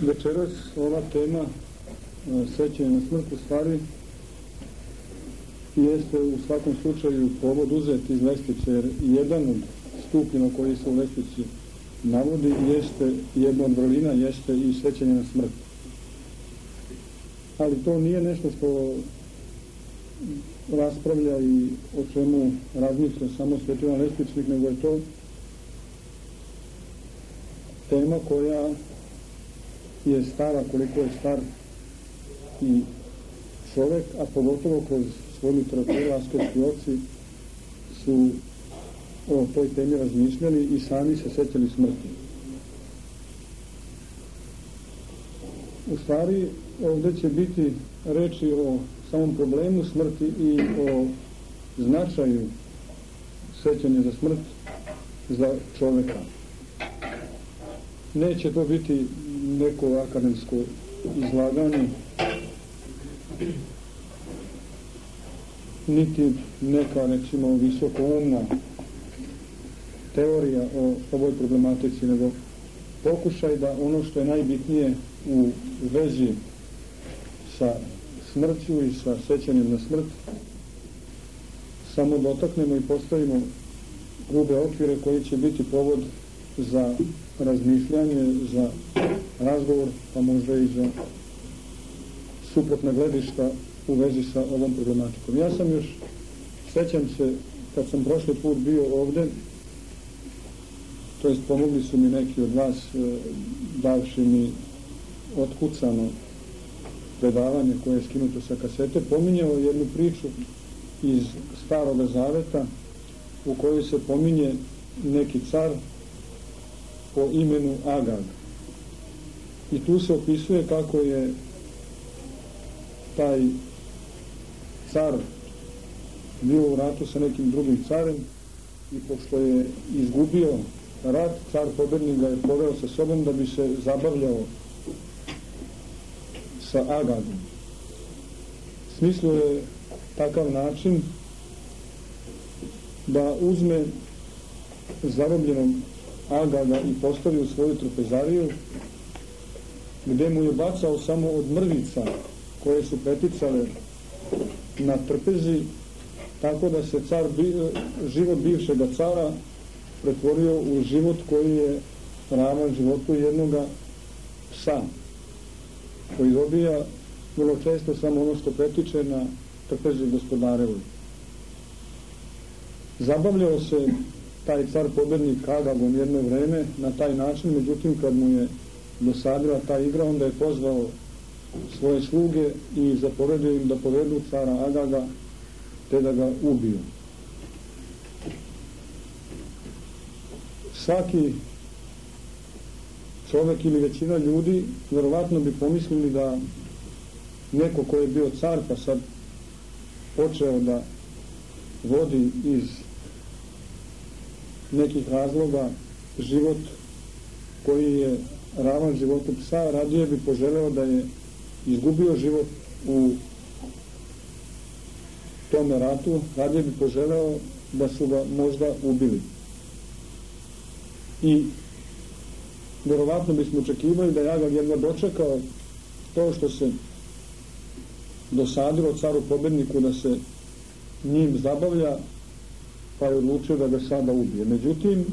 Večeras ova tema sećanja na smrt u stvari jeste u svakom slučaju povod uzet iz lestvice, jer jedan od stupnjeva koji se u lestvici navodi jeste jedna od vrlina, jeste i sećanje na smrt. Ali to nije nešto što raspravlja i o čemu razmišlja samo Sveti Ivan Lestvičnik, nego je to tema koja je stara koliko je star i čovek, a pogotovo kroz svoju literaturu askerski oci su o toj temi razmišljali i sami se sećali smrti. U stvari, ovdje će biti reči o samom problemu smrti i o značaju sećanja za smrt za čoveka. Neće to biti neko akademsko izlaganje, niti neka, recimo, visokoumna teorija o ovoj problematici, nego pokušaj da ono što je najbitnije u vezi sa smrću i sa sećanjem na smrt samo dotaknemo i postavimo grube okvire koji će biti povod za razmišljanje, za razgovor, pa možda i za suprotna gledišta u vezi sa ovom problematikom. Ja sam još, sećam se, kad sam prošli put bio ovde, to jest pomogli su mi neki od vas, davši mi otkucano predavanje koje je skinuto sa kasete, pominjao jednu priču iz Staroga Zaveta u kojoj se pominje neki car po imenu Agag. I tu se opisuje kako je taj car bio u ratu sa nekim drugim carem i pošto je izgubio rat, car pobednik ga je poveo sa sobom da bi se zabavljao sa Agagom. Smislio je takav način da uzme zarobljenog Agaga i postavi u svoju trpezariju, gde mu je bacao samo od mrvica koje su preticale na trpezi, tako da se život bivšega cara pretvorio u život koji je ravan životu jednoga psa, koji dobija vrlo često samo ono što pretiče na trpezi gospodarevoj. Zabavljao se taj car pobednik Agagom jedno vreme na taj način, međutim kad mu je dosadila ta igra, onda je pozvao svoje sluge i zapovedio im da povedu cara Agaga te da ga ubiju. Svaki čovek ili većina ljudi verovatno bi pomislili da neko ko je bio car pa sad počeo da vodi iz nekih razloga život koji je ravan životu psa, radije bi poželeo da je izgubio život u tome ratu, radije bi poželeo da su ga možda ubili. I verovatno bismo očekivali da je Agag jedva dočekao to što se dosadilo caru pobedniku da se njim zabavlja, pa je odlučio da ga sada ubije. Međutim,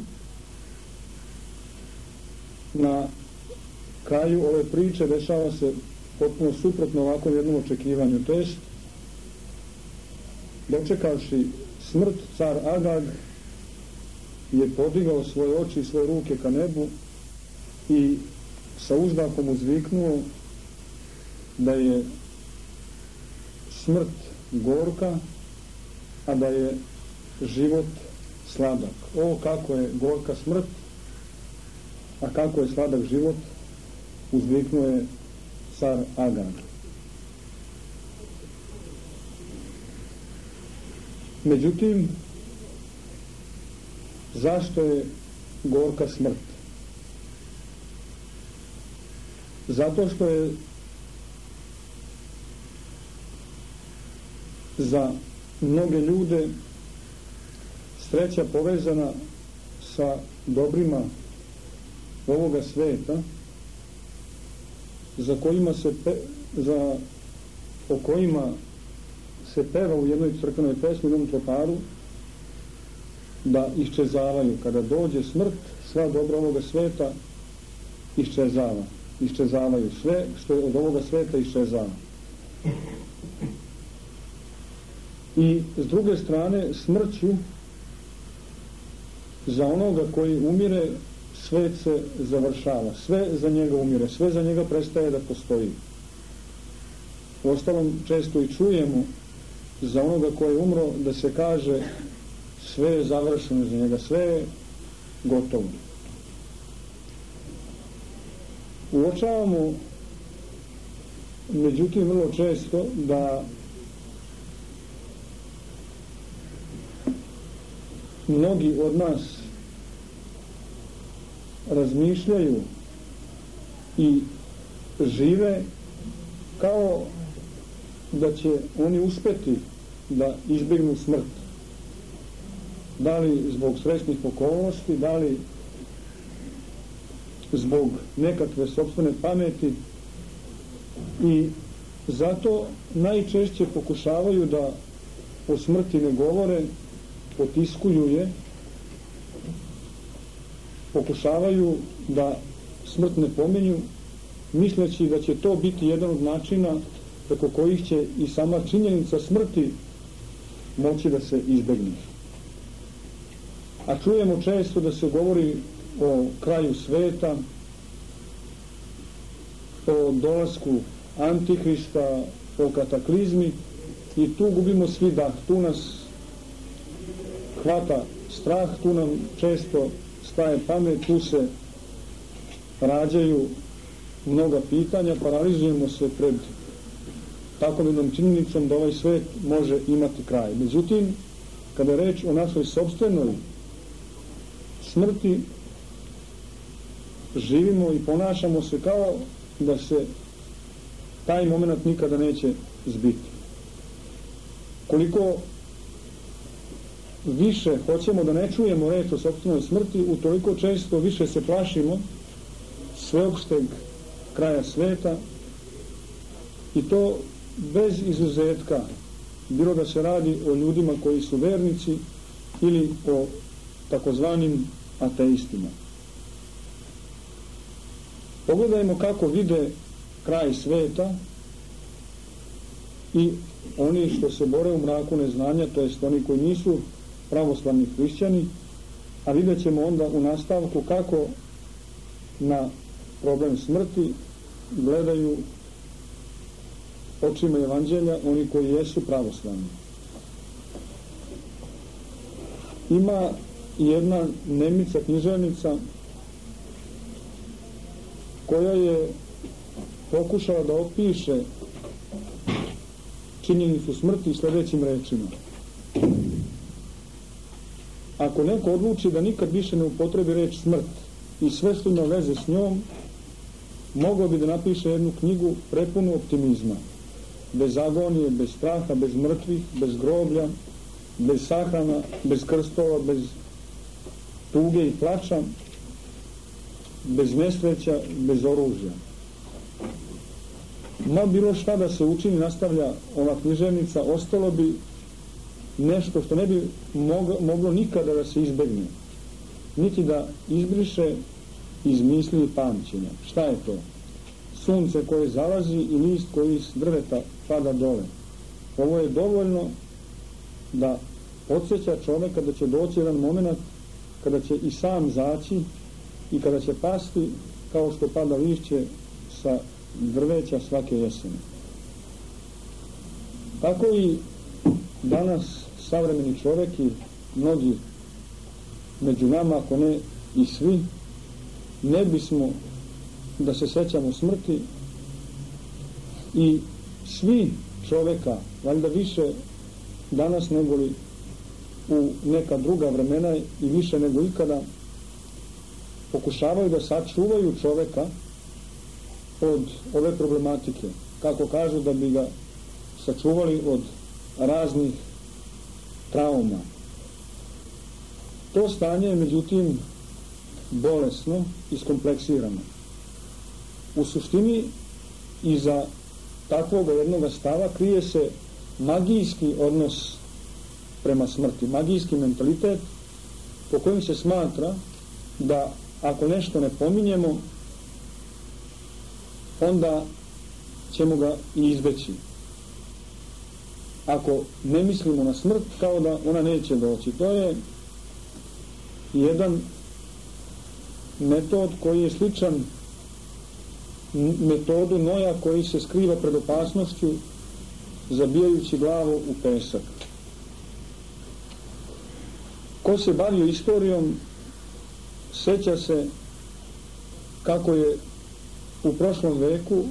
na kraju ove priče dešava se potpuno suprotno ovakvom jednom očekivanju. To jest, dočekavši smrt, car Agag je podigao svoje oči i svoje ruke ka nebu i sa uzdahom uzviknuo da je smrt gorka, a da je život sladak. O, kako je gorka smrt, a kako je sladak život, uzviknuo je car Agag. Međutim, zašto je gorka smrt? Zato što je za mnoge ljude sreća povezana sa dobrima ovoga sveta o kojima se peva u jednoj crkvenoj pesmi, u jednom troparu, da iščezavaju. Kada dođe smrt, sva dobra ovoga sveta iščezavaju. Sve što je od ovoga sveta iščezava. I s druge strane, smrću za onoga koji umire, svet se završava. Sve za njega umire, sve za njega prestaje da postoji. Uostalom, često i čujemo za onoga koji je umro da se kaže sve je završeno za njega, sve je gotovo. Uočavamo, međutim, vrlo često da mnogi od nas razmišljaju i žive kao da će oni uspeti da izbjegnu smrt. Da li zbog srećnih okolnosti, da li zbog nekakve sopstvene pameti, i zato najčešće pokušavaju da o smrti ne govore, potiskuju je, pokušavaju da smrt ne pominju, misleći da će to biti jedan od načina preko kojih će i sama činjenica smrti moći da se izbegne. A čujemo često da se govori o kraju sveta, o dolasku Antihrista, o kataklizmi, i tu gubimo svi dah, tu nas hvata strah, tu nam često staje pamet, tu se rađaju mnoga pitanja, paralizujemo se pred takvom jednom činjenicom da ovaj svet može imati kraj. Međutim, kada je reč o našoj sopstvenoj smrti, živimo i ponašamo se kao da se taj moment nikada neće zbiti. Koliko više hoćemo da ne čujemo reč o sopstvenoj smrti, utoliko često više se plašimo sveopšteg kraja sveta, i to bez izuzetka, bilo da se radi o ljudima koji su vernici ili o takozvanim ateistima. Pogledajmo kako vide kraj sveta i oni što se bore u mraku neznanja, to jest oni koji nisu pravoslavni hrišćani, a vidjet ćemo onda u nastavku kako na problem smrti gledaju očima evanđelja oni koji jesu pravoslavni. Ima jedna Nemica, književnica, koja je pokušala da opiše činjenicu smrti sljedećim rečima: ako neko odluči da nikad više ne upotrebi reč smrt i sve što ima veze s njom, mogao bi da napiše jednu knjigu prepunu optimizma, bez agonije, bez straha, bez mrtvih, bez groblja, bez sahrana, bez krstova, bez tuge i plača, bez nesreća, bez oružja. Ma bilo šta da se učini, nastavlja ova književnica, ostalo bi nešto što ne bi moglo nikada da se izbegne, niti da izbriše iz misli i pamćenja. Šta je to? Sunce koje zalazi i list koji iz drveta pada dole. Ovo je dovoljno da podsjeća čoveka da će doći jedan moment kada će i sam zaći i kada će pasti kao što pada lišće sa drveća svake jeseni. Tako i danas savremeni čovek i mnogi među nama, ako ne i svi, ne bismo da se sećamo smrti, i svi čoveka, valjda više danas nego li u neka druga vremena i više nego ikada, pokušavaju da sačuvaju čoveka od ove problematike, kako kažu, da bi ga sačuvali od raznih trauma. To stanje je međutim bolesno, iskompleksirano. U suštini iza takvog jednog stava krije se magijski odnos prema smrti, magijski mentalitet po kojem se smatra da ako nešto ne pominjemo, onda ćemo ga i izbeći. Ako ne mislimo na smrt, kao da ona neće doći. To je jedan metod koji je sličan metodu noja koji se skriva pred opasnošću zabijajući glavu u pesak. Ko se bavio istorijom, seća se kako je u prošlom veku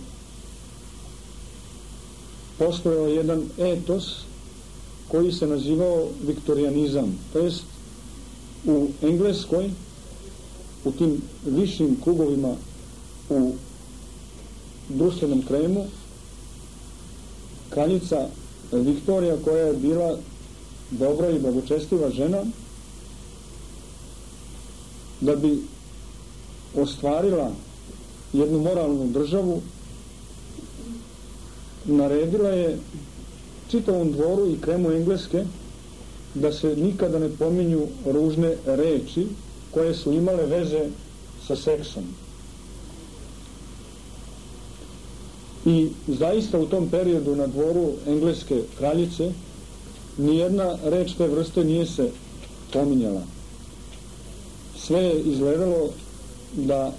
postojao jedan etos koji se nazivao viktorijanizam. To jest u Engleskoj, u tim višim krugovima u društvenom kremu, kraljica Viktorija, koja je bila dobra i blagočestiva žena, da bi ostvarila jednu moralnu državu, naredila je čitavom dvoru i kremu Engleske da se nikada ne pominju ružne reči koje su imale veze sa seksom. I zaista u tom periodu na dvoru engleske kraljice nijedna reč te vrste nije se pominjala. Sve je izgledalo da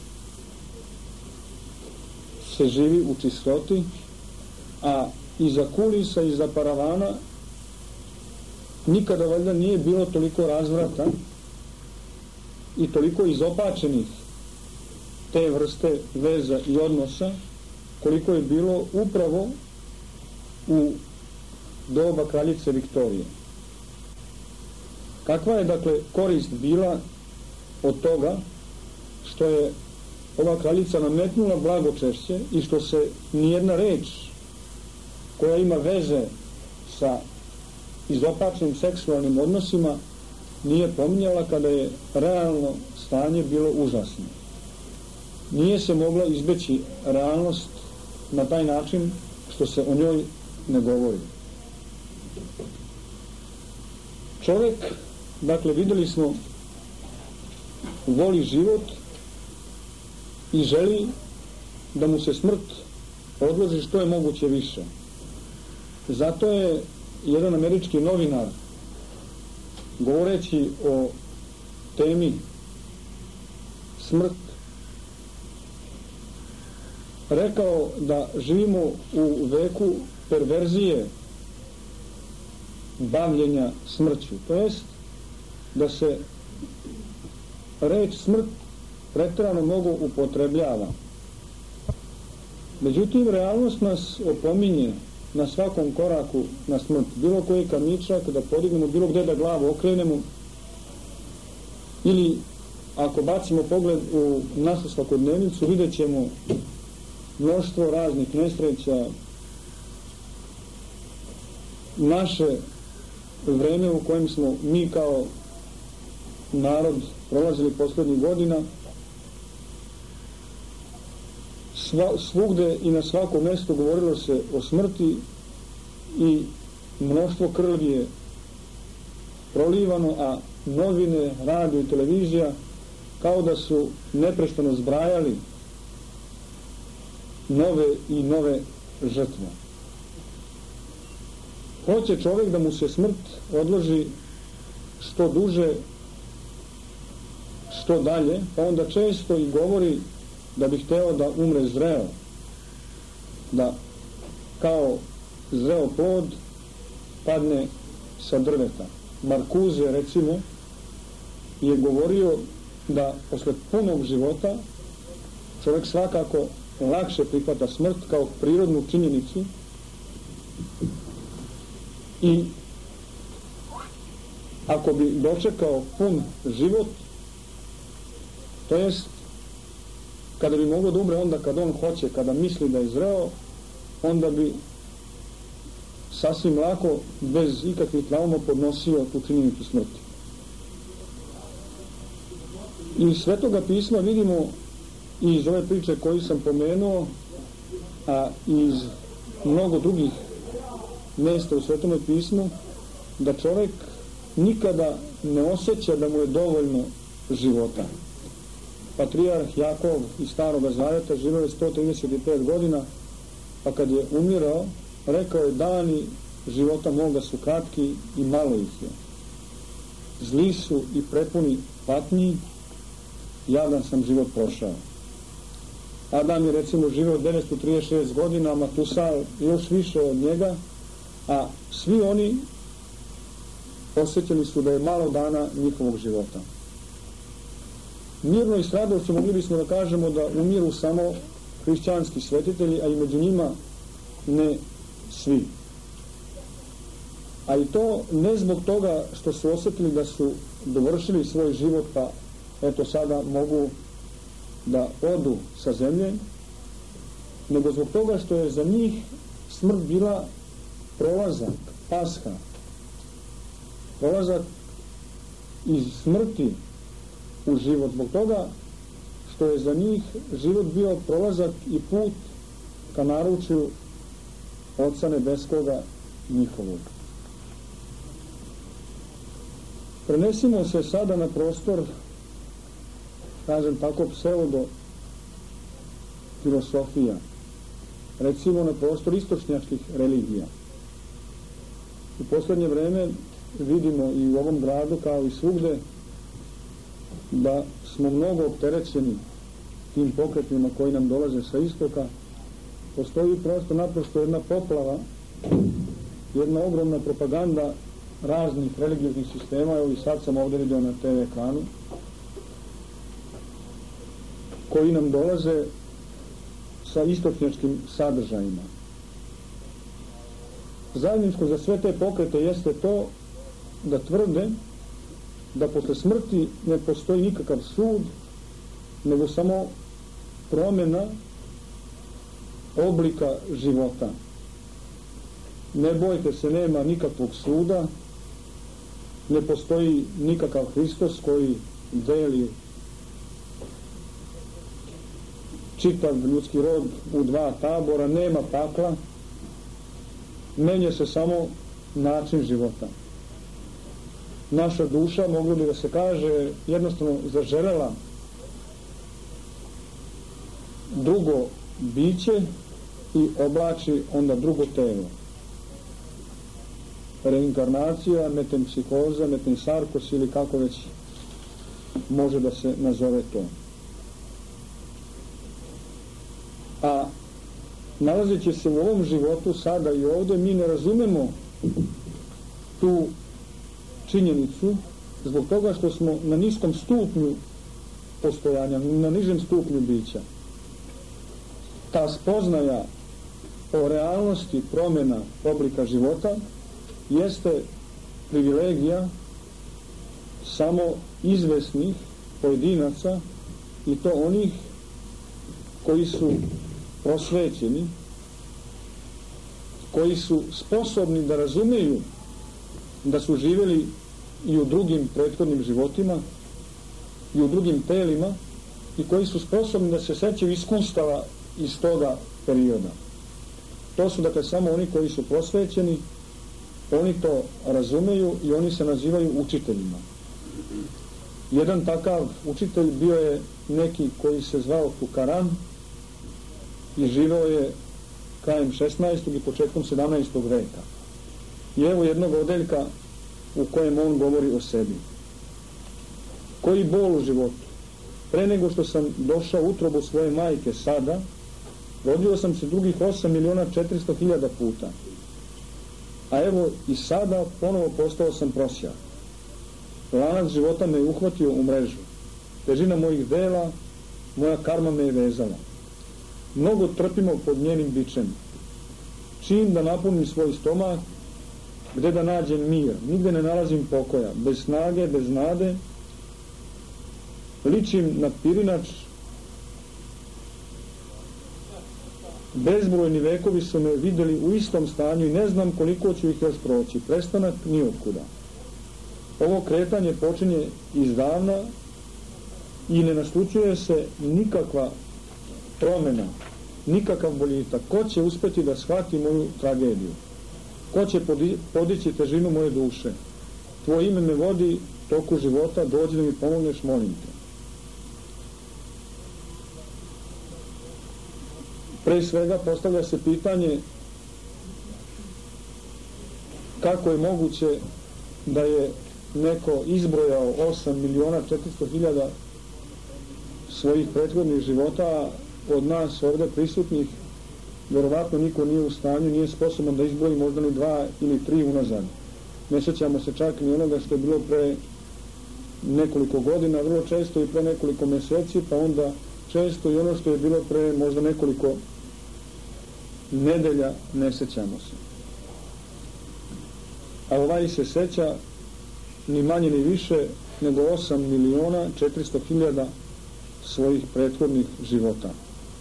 se živi u čistoti, a iza kulisa, iza paravana nikada valjda nije bilo toliko razvrata i toliko izopačenih te vrste veza i odnosa koliko je bilo upravo u doba kraljice Viktorije. Kakva je dakle korist bila od toga što je ova kraljica nametnula blagočešće i što se nijedna reč koja ima veze sa izopačenim seksualnim odnosima nije pominjala kada je realno stanje bilo užasno. Nije se mogla izbeći realnost na taj način što se o njoj ne govori. Čovjek, dakle, vidjeli smo, voli život i želi da mu se smrt odloži što je moguće više. Zato je jedan američki novinar, govoreći o temi smrt, rekao da živimo u veku perverzije bavljenja smrću. To jest da se reč smrt pretjerano mnogo upotrebljava. Međutim, realnost nas opominje na svakom koraku na smrt. Bilo koji kamičak da podignemo, bilo gde da glavu okrenemo, ili ako bacimo pogled u našu svakodnevnicu, vidjet ćemo mnoštvo raznih nesreća. Naše vreme u kojem smo mi kao narod prolazili poslednjih godina, svugde i na svakom mjestu govorilo se o smrti i mnoštvo krvi je prolivano, a novine, radio i televizija kao da su neprestano zbrajali nove i nove žrtve. Hoće čovjek da mu se smrt odloži što duže, što dalje, pa onda često i govori da bi hteo da umre zreo, da kao zreo plod padne sa drveta. Markuze, recimo, je govorio da posle punog života čovjek svakako lakše prihvata smrt kao prirodnu činjenicu i ako bi dočekao pun život, to jest kada bi mogao da umre onda kada on hoće, kada misli da je zreo, onda bi sasvim lako, bez ikakvih trauma, podnosio tu činjenicu smrti. I iz Svetoga pisma vidimo i iz ove priče koju sam pomenuo a iz mnogo drugih mjesta u Svetome pismu, da čovjek nikada ne osjeća da mu je dovoljno života. Patrijarh Jakov iz Staroga Zaveta živio je 135 godina, pa kad je umirao, rekao je: dani života moga su kratki i malo ih je. Zli su i prepuni patnji, jadan sam život prošao. Adam je recimo živio 936 godina, Matusal još više od njega, a svi oni osjećali su da je malo dana njihovog života. Mirno i s radošću mogli bismo da kažemo da umiru samo hrišćanski svetitelji, a i među njima ne svi. A i to ne zbog toga što su osjetili da su dovršili svoj život, pa eto sada mogu da odu sa zemlje, nego zbog toga što je za njih smrt bila prolazak, pasha, prolazak iz smrti u život, zbog toga što je za njih život bio prolazak i put ka naručju Oca Nebeskoga njihovog. Prenesimo se sada na prostor, kažem tako, pseudo filosofija, recimo na prostor istočnjačkih religija. U posljednje vreme vidimo i u ovom gradu kao i svugde da smo mnogo opterećeni tim pokretima koji nam dolaze sa istoka. Postoji prosto naprosto jedna poplava, jedna ogromna propaganda raznih religioznih sistema. Evo i sad sam ovdje vidio na TV ekranu, koji nam dolaze sa istočnjačkim sadržajima. Zajedničko za sve te pokrete jeste to da tvrde da posle smrti ne postoji nikakav sud, nego samo promjena oblika života. Ne bojte se, nema nikakvog suda, ne postoji nikakav Hristos koji deli čitav ljudski rod u dva tabora, nema pakla, menja se samo način života. Naša duša, moglo bi da se kaže, jednostavno zaželela drugo biće i oblači onda drugo telo. Reinkarnacija, metempsikoza, metensarkos ili kako već može da se nazove to. A nalazeći se u ovom životu sada i ovdje, mi ne razumemo tu činjenicu zbog toga što smo na niskom stupnju postojanja, na nižem stupnju bića. Ta spoznaja o realnosti promjena oblika života jeste privilegija samo izvesnih pojedinaca, i to onih koji su prosvećeni, koji su sposobni da razumeju da su živjeli i u drugim prethodnim životima i u drugim telima, i koji su sposobni da se sećaju iskustava iz toga perioda. To su dakle samo oni koji su prosvećeni, oni to razumeju i oni se nazivaju učiteljima. Jedan takav učitelj bio je neki koji se zvao Tukaran i živeo je krajem 16. i početkom 17. veka. I evo jednog odeljka u kojem on govori o sebi. Koji bol u životu! Pre nego što sam došao u utrobu svoje majke sada, rodio sam se drugih 8.400.000 puta. A evo i sada ponovo postao sam prosjak. Lanac života me je uhvatio u mrežu. Težina mojih dela, moja karma me je vezala. Mnogo trpimo pod njenim bičem. Čim da napunim svoj stomak, gde da nađem mir, nigde ne nalazim pokoja, bez snage, bez nade, ličim na pirinač, bezbrojni vekovi su me vidjeli u istom stanju i ne znam koliko ću ih još proći, prestanak ni otkuda. Ovo kretanje počinje izdavna i ne naslučuje se nikakva promjena, nikakav boljitak. Ko će uspjeti da shvati moju tragediju? Ko će podići težinu moje duše? Tvoje ime me vodi toku života, dođi da mi pomogneš, molim te. Pre svega postavlja se pitanje kako je moguće da je neko izbrojao 8.400.000 svojih prethodnih života, a od nas ovdje prisutnih vjerovatno niko nije u stanju, nije sposoban da izbroji možda ni 2 ili 3 unazad. Ne sjećamo se čak ni onoga što je bilo pre nekoliko godina, vrlo često i pre nekoliko mjeseci, pa onda često i ono što je bilo pre možda nekoliko nedelja, ne sjećamo se. A ovaj se sjeća ni manje ni više nego 8.400.000 svojih prethodnih života.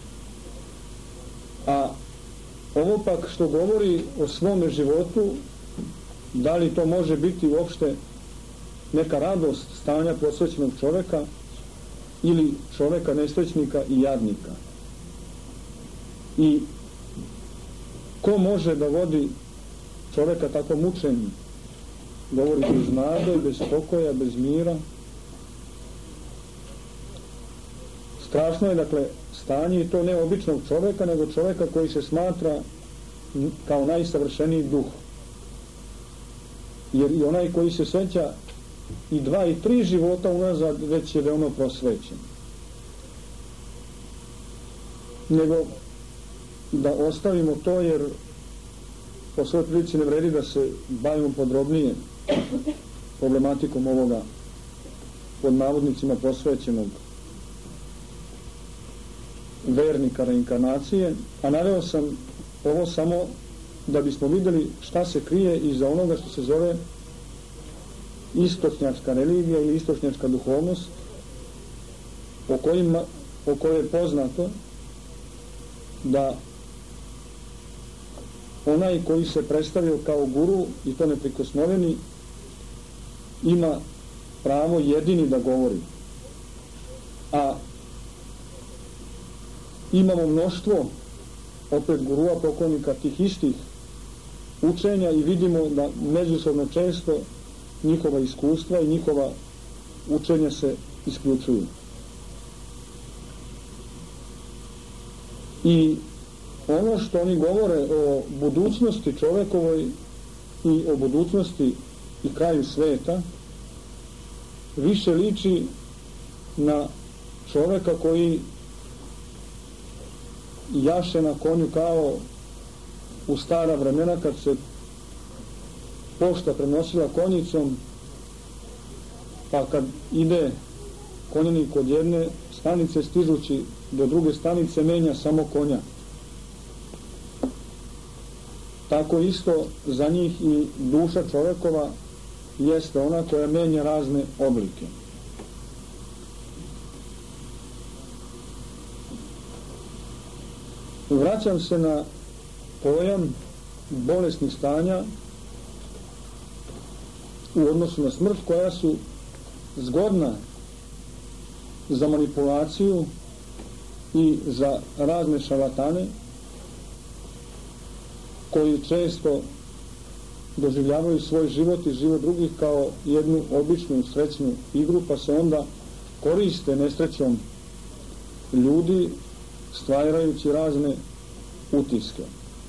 A ovo pak što govori o svome životu, da li to može biti uopšte neka radost stanja prosvećenog čovjeka ili čovjeka nesrećnika i jadnika? I ko može da vodi čovjeka tako mučenju? Govori bez nade, bez spokoja, bez mira. Strašno je, dakle, stanje, i to ne običnog čovjeka, nego čovjeka koji se smatra kao najsavršeniji duh. Jer i onaj koji se sjeća i 2 i 3 života unazad već je veoma prosvećen. Nego da ostavimo to, jer po svoj prilici ne vredi da se bavimo podrobnije problematikom ovoga pod navodnicima prosvećenog vernika reinkarnacije, a naveo sam ovo samo da bismo vidjeli šta se krije iza onoga što se zove istočnjačka religija ili istočnjačka duhovnost, o kojoj je poznato da onaj koji se predstavio kao guru, i to neprikosnoveni, ima pravo jedini da govori. A imamo mnoštvo opet gurua, poklonnika tih istih učenja, i vidimo da međusobno često njihova iskustva i njihova učenja se isključuju. I ono što oni govore o budućnosti čovjekovoj i o budućnosti i kraju sveta više liči na čovjeka koji jaše na konju kao u stara vremena kad se pošta prenosila konjicom, pa kad ide konjenik od jedne stanice stižući do druge stanice menja samo konja. Tako isto za njih i duša čovjekova jeste ona koja menja razne oblike. Vraćam se na pojam bolesnih stanja u odnosu na smrt, koja su zgodna za manipulaciju i za razne šarlatane koji često doživljavaju svoj život i život drugih kao jednu običnu srećnu igru, pa se onda koriste nesrećom ljudi stvarajući razne utiske.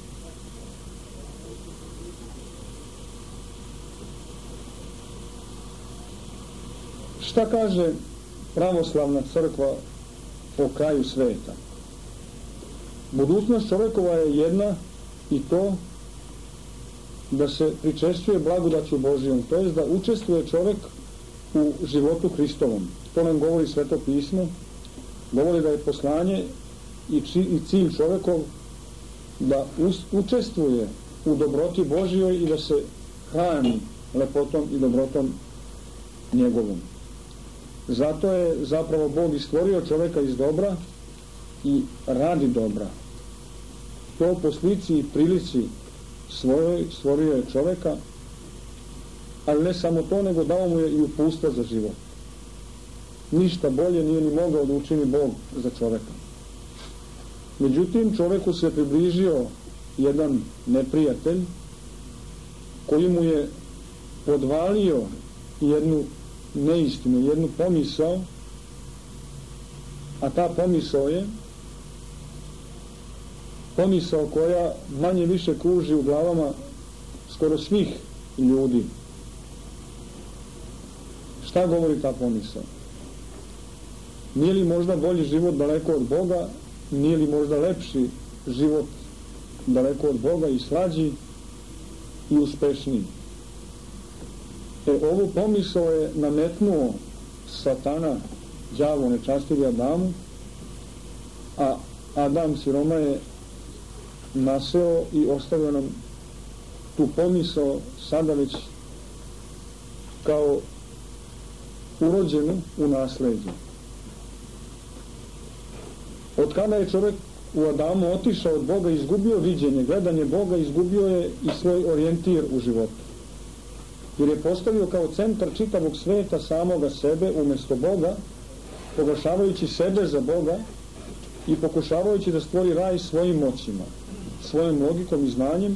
Šta kaže pravoslavna crkva o kraju sveta? Budućnost čovjekova je jedna, i to da se pričešćuje blagodaću Božijom, to jest da učestvuje čovjek u životu Hristovom. To nam govori Sveto pismo, govori da je poslanje i cilj čovjekov da učestvuje u dobroti Božijoj i da se hrani lepotom i dobrotom njegovom. Zato je zapravo Bog i stvorio čovjeka iz dobra i radi dobra. To po slici i prilici svojoj stvorio je čovjeka, ali ne samo to, nego dao mu je i uputstva za život. Ništa bolje nije ni mogao da učini Bog za čovjeka. Međutim, čovjeku se približio jedan neprijatelj koji mu je podvalio jednu neistinu, jednu pomisao, a ta pomisao je pomisao koja manje više kruži u glavama skoro svih ljudi. Šta govori ta pomisao? Nije li možda bolji život daleko od Boga? Nije li možda lepši život daleko od Boga i slađi i uspešniji? Ovu pomisao je nametnuo Satana, đavo nečastivi Adamu, a Adam siroma je naseo i ostavio nam tu pomisao sada već kao urođenu u nasleđe. Od kada je čovjek u Adamu otišao od Boga, izgubio viđenje, gledanje Boga, izgubio je i svoj orijentir u životu. Jer je postavio kao centar čitavog sveta samoga sebe umjesto Boga, proglašavajući sebe za Boga i pokušavajući da stvori raj svojim moćima, svojom logikom i znanjem,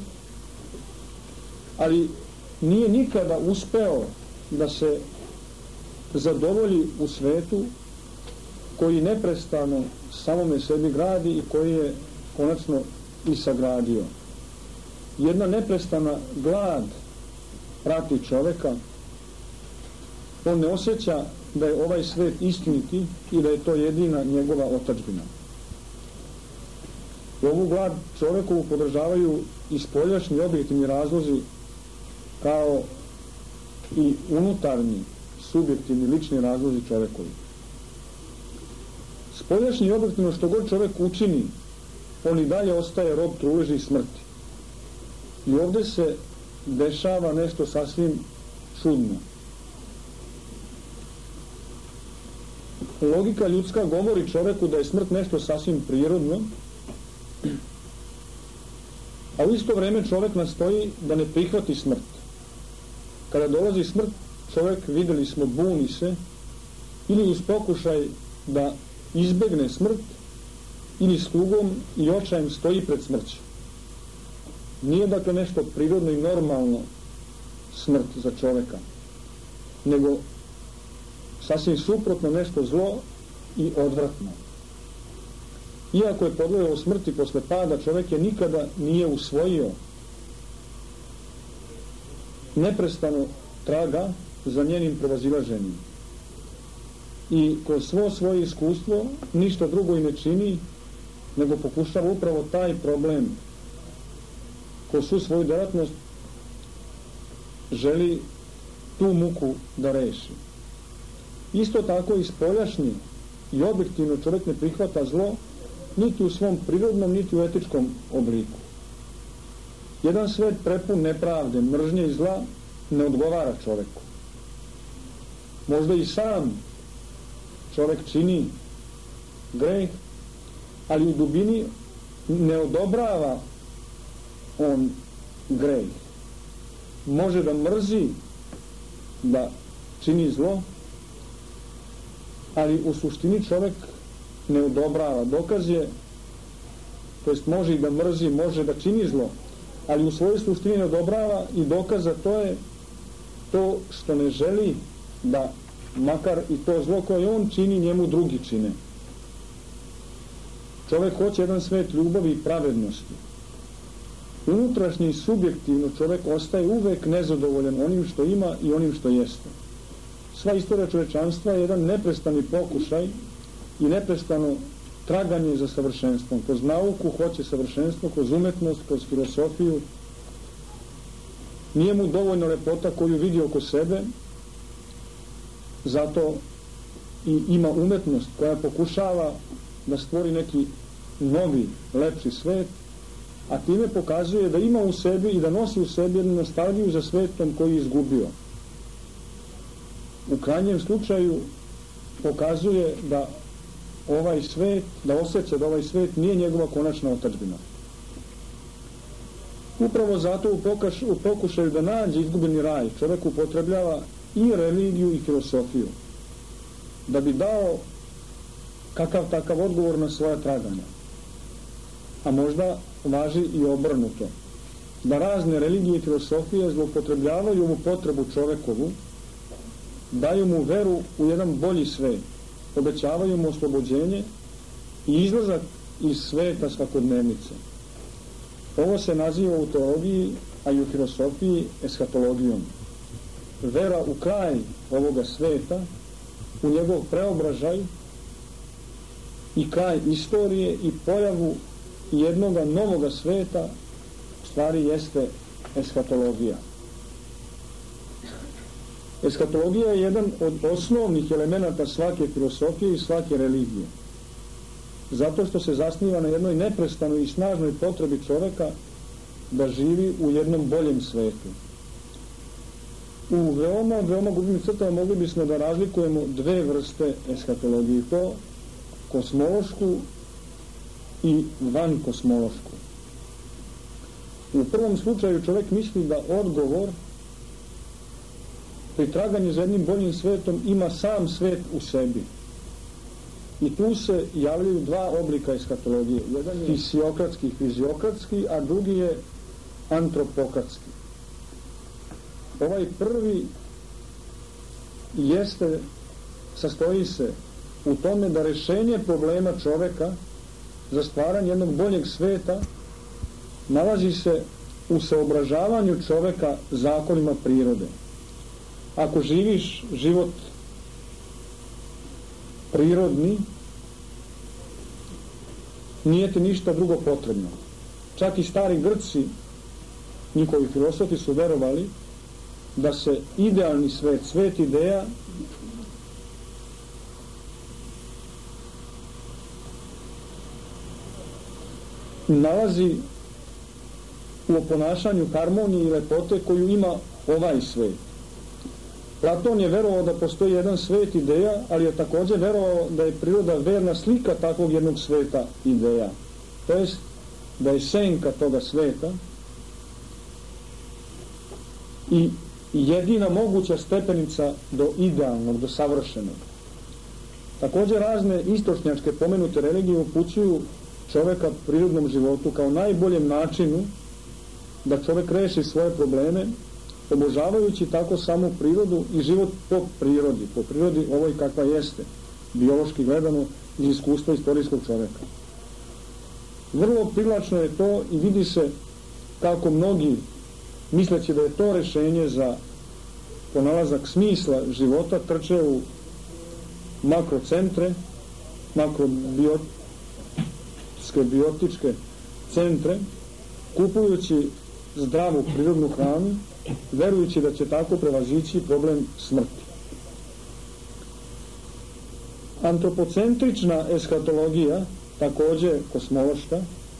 ali nije nikada uspeo da se zadovolji u svetu koji neprestano samome sebi gradi i koji je konačno i sagradio. Jedna neprestana glad prati čovjeka. On ne osjeća da je ovaj svet istiniti i da je to jedina njegova otadžbina. Ovu glad čovjeku podržavaju i spoljašnji objektivni razlozi kao i unutarnji, subjektivni, lični razlozi čovjekovi. Spoljašnji objektivno što god čovjek učini, on i dalje ostaje rob truleži i smrti. I ovdje se dešava nešto sasvim čudno. Logika ljudska govori čovjeku da je smrt nešto sasvim prirodno, a u isto vrijeme čovjek nastoji da ne prihvati smrt. Kada dolazi smrt, čovjek, vidjeli smo, buni se ili uz pokušaj da izbegne smrt ili s tugom i očajem stoji pred smrću. Nije dakle nešto prirodno i normalno smrt za čovjeka, nego sasvim suprotno nešto zlo i odvratno. Iako je podlegao smrti posle pada, čovjek je nikada nije usvojio, neprestano traga za njenim prevazilaženjem. I kroz svo svoje iskustvo ništa drugo i ne čini, nego pokušava upravo taj problem, kroz svu svoju djelatnost želi tu muku da reši. Isto tako i spoljašnji i objektivno čovjek ne prihvata zlo niti u svom prirodnom, niti u etičkom obliku. Jedan svet prepun nepravde, mržnje i zla ne odgovara čovjeku. Možda i sam čovjek čini greh, ali u dubini ne odobrava on greh. Može da mrzi, da čini zlo, ali u suštini čovjek ne odobrava. Dokaz je, to jest može i da mrzi, može da čini zlo, ali u svojoj suštini ne odobrava i dokaz za to je to što ne želi da makar i to zlo koje on čini njemu drugi čine. Čovjek hoće jedan svet ljubavi i pravednosti. Unutrašnji i subjektivno čovjek ostaje uvek nezadovoljan onim što ima i onim što jeste. Sva istorija čovečanstva je jedan neprestani pokušaj i neprestano traganje za savršenstvom. Kroz nauku hoće savršenstvo, kroz umetnost, kroz filosofiju. Nije mu dovoljno lepota koju vidi oko sebe, zato i ima umetnost koja pokušava da stvori neki novi, lepši svet, a time pokazuje da ima u sebi i da nosi u sebi jednu nostalgiju za svetom koji je izgubio. U krajnjem slučaju pokazuje da ovaj svet, da osjeća da ovaj svet nije njegova konačna otadžbina. Upravo zato u pokušaju da nađe izgubljeni raj čovjek upotrebljava i religiju i filosofiju da bi dao kakav takav odgovor na svoja traganja. a možda važi i obrnuto, da razne religije i filosofije zloupotrebljavaju ovu potrebu čovekovu, daju mu veru u jedan bolji svet, obećavaju mu oslobođenje i izlazak iz sveta svakodnevnice. Ovo se naziva u teologiji, a i u filosofiji eskatologijom. Vera u kraj ovoga sveta, u njegov preobražaj i kraj istorije i pojavu jednoga novoga sveta u stvari jeste eskatologija. Eskatologija je jedan od osnovnih elemenata svake filosofije i svake religije. Zato što se zasniva na jednoj neprestanoj i snažnoj potrebi čoveka da živi u jednom boljem svetu. U veoma grubim crtama mogli bismo da razlikujemo dve vrste eskatologije, to kosmološku i vankosmološku. U prvom slučaju čovek misli da odgovor pri traganju za jednim boljim svetom ima sam svet u sebi. I tu se javljaju dva oblika eskatologije. Jedan je fiziokratski, a drugi je antropokratski. Ovaj prvi sastoji se u tome da rešenje problema čoveka za stvaranje jednog boljeg sveta nalazi se u saobražavanju čoveka zakonima prirode. Ako živiš život prirodni, nije ti ništa drugo potrebno. Čak i stari Grci, njihovi filosofi, su verovali da se idealni svet, svet ideja, nalazi u oponašanju harmonije i lepote koju ima ovaj svet. Platon je verovao da postoji jedan svet ideja, ali je također verovao da je priroda verna slika takvog jednog sveta ideja. To jest da je senka toga sveta i jedina moguća stepenica do idealnog, do savršenog. Također razne istočnjačke pomenute religije upućuju čoveka prirodnom životu kao najboljem načinu da čovek reši svoje probleme, obožavajući tako samu prirodu i život po prirodi ovoj kakva jeste, biološki gledano iz iskustva istorijskog čoveka. Vrlo privlačno je to i vidi se kako mnogi, misleći da je to rešenje za pronalazak smisla života, trče u makrocentre, makrobiotičke centre, kupujući zdravu prirodnu hranu, verujući da će tako prevazići problem smrti. Antropocentrična eskatologija, također kosmološka,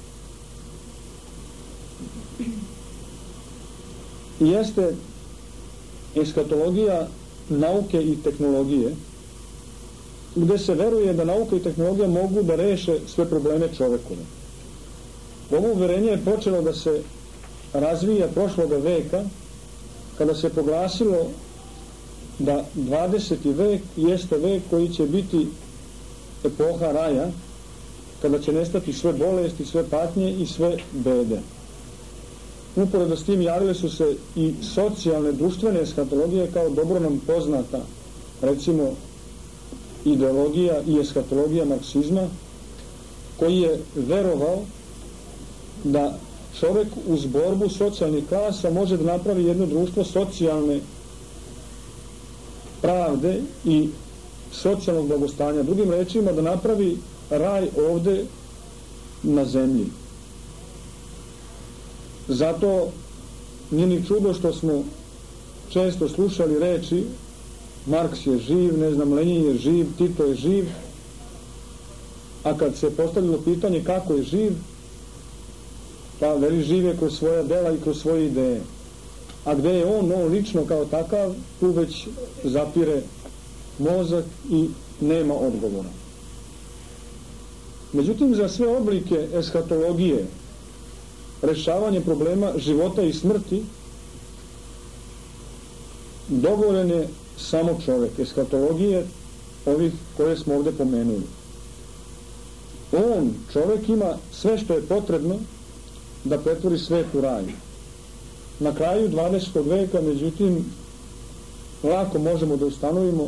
jeste eskatologija nauke i tehnologije, gde se veruje da nauka i tehnologija mogu da reše sve probleme čovekove. Ovo uverenje je počelo da se razvija prošloga veka, kada se proglasilo da 20. vek jeste vek koji će biti epoha raja, kada će nestati sve bolesti, sve patnje i sve bede. Uporedo s tim javile su se i socijalne, društvene eskatologije kao dobro nam poznata, recimo ideologija i eskatologija marksizma, koji je verovao da čovek uz borbu socijalnih klasa može da napravi jedno društvo socijalne pravde i socijalnog blagostanja. Drugim rečima, da napravi raj ovde na zemlji. Zato nije ni čudo što smo često slušali reči Marks je živ, Lenin je živ, Tito je živ, a kad se postavilo pitanje kako je živ, pa veli žive kroz svoja dela i kroz svoje ideje. A gde je on lično kao takav, tu već zapire mozak i nema odgovora. Međutim, za sve oblike eskatologije, rešavanje problema života i smrti, dovoljan je samo čovek. Eskatologije ovih koje smo ovde pomenuli. čovjek ima sve što je potrebno da pretvori svet u raj. Na kraju 20. veka, međutim, lako možemo da ustanovimo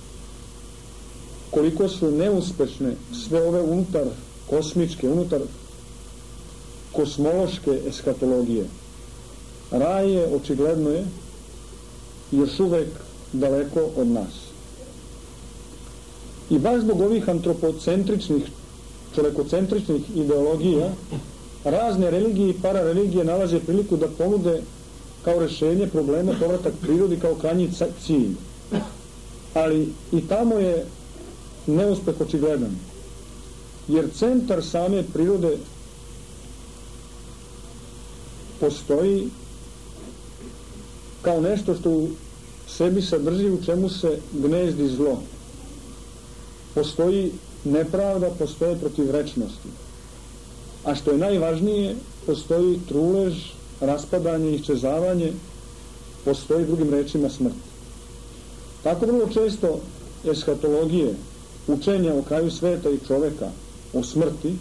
koliko su neuspešne sve ove unutar kosmičke, unutar kosmološke eskatologije. Raj je, očigledno je, još uvek daleko od nas. I baš zbog ovih antropocentričnih, čovekocentričnih ideologija, razne religije i parareligije nalaze priliku da ponude kao rešenje problema povratak prirodi kao krajnji cilj. Ali i tamo je neuspeh očigledan. Jer centar same prirode postoji kao nešto što u sebi sadrži, u čemu se gnezdi zlo. Postoji nepravda, postoje protivrečnosti. A što je najvažnije, postoji trulež, raspadanje, iščezavanje, postoji drugim rečima smrt. Tako vrlo često eskatologije, učenja o kraju sveta i čoveka, o smrti,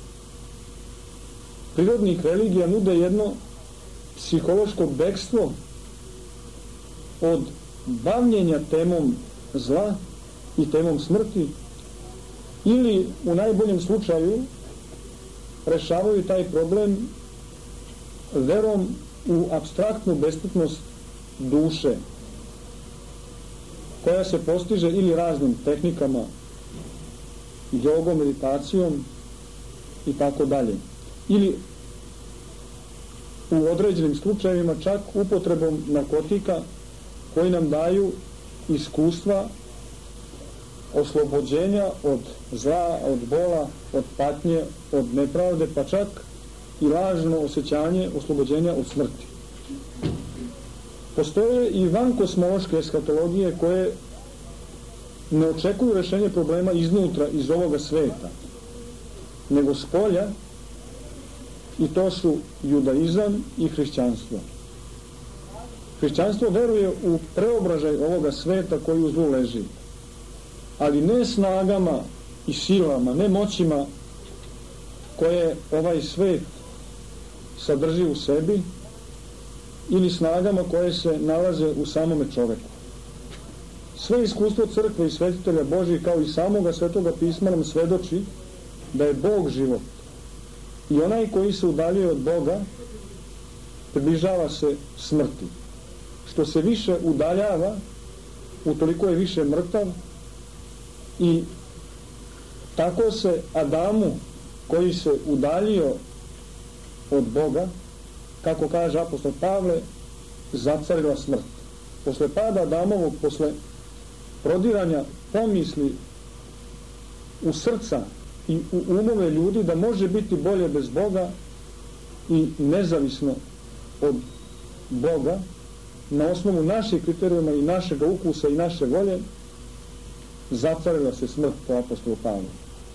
prirodnih religija nude jedno psihološko bekstvo od bavljenja temom zla i temom smrti, ili u najboljem slučaju rešavaju taj problem verom u apstraktnu besplatnost duše, koja se postiže ili raznim tehnikama, jogom, meditacijom i tako dalje. Ili u određenim slučajevima čak upotrebom narkotika koji nam daju iskustva oslobođenja od zla, od bola, od patnje, od nepravde, pa čak i lažno osjećanje oslobođenja od smrti. Postoje i vankosmološke eskatologije koje ne očekuju rešenje problema iznutra, iz ovoga sveta, nego spolja, i to su judaizam i hrišćanstvo. Hrišćanstvo veruje u preobražaj ovoga sveta koji u zlu leži, ali ne snagama i silama, ne moćima koje ovaj svet sadrži u sebi, ili snagama koje se nalaze u samome čoveku. Sve iskustvo crkve i svetitelja Božih, kao i samoga svetoga pisma, nam svedoči da je Bog život. I onaj koji se udaljuje od Boga približava se smrti. Što se više udaljava, utoliko je više mrtav, i tako se Adamu, koji se udaljio od Boga, kako kaže apostol Pavle, zacarila smrt. Posle pada Adamovog, posle prodiranja pomisli u srca i u umove ljudi da može biti bolje bez Boga i nezavisno od Boga, na osnovu naših kriterijuma i našeg ukusa i naše volje, zacarila se smrt po apostolu Pavlu.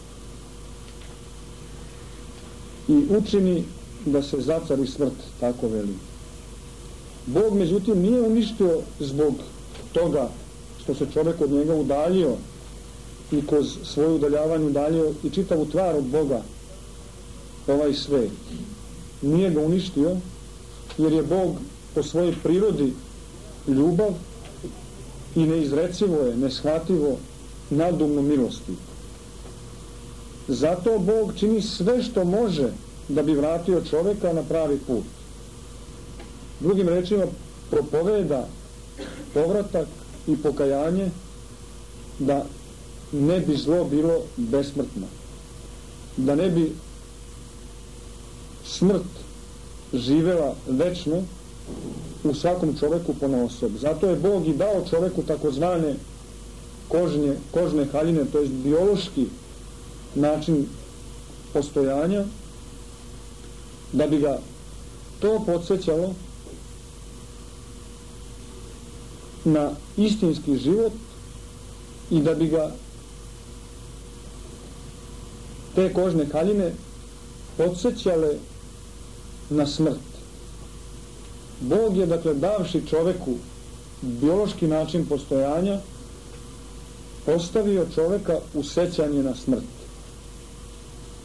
I učini da se zacari smrt, tako veli. Bog, međutim, nije uništio zbog toga što se čovjek od njega udaljio i kroz svoje udaljavanje udaljio i čitavu tvar od Boga, ovaj svet. Nije ga uništio, jer je Bog po svojoj prirodi ljubav i neizrecivo je, neshvativo, nadumno milosti. Zato Bog čini sve što može da bi vratio čovjeka na pravi put. Drugim rečima, propoveda povratak i pokajanje da ne bi zlo bilo besmrtno, da ne bi smrt živela večno u svakom čovjeku ponaosob. Zato je Bog i dao čovjeku takozvane kožne haljine, to je biološki način postojanja, da bi ga to podsjećalo na istinski život i da bi ga te kožne haljine podsjećale na smrt. Bog je, dakle, davši čoveku biološki način postojanja, postavio čoveka u sećanje na smrt.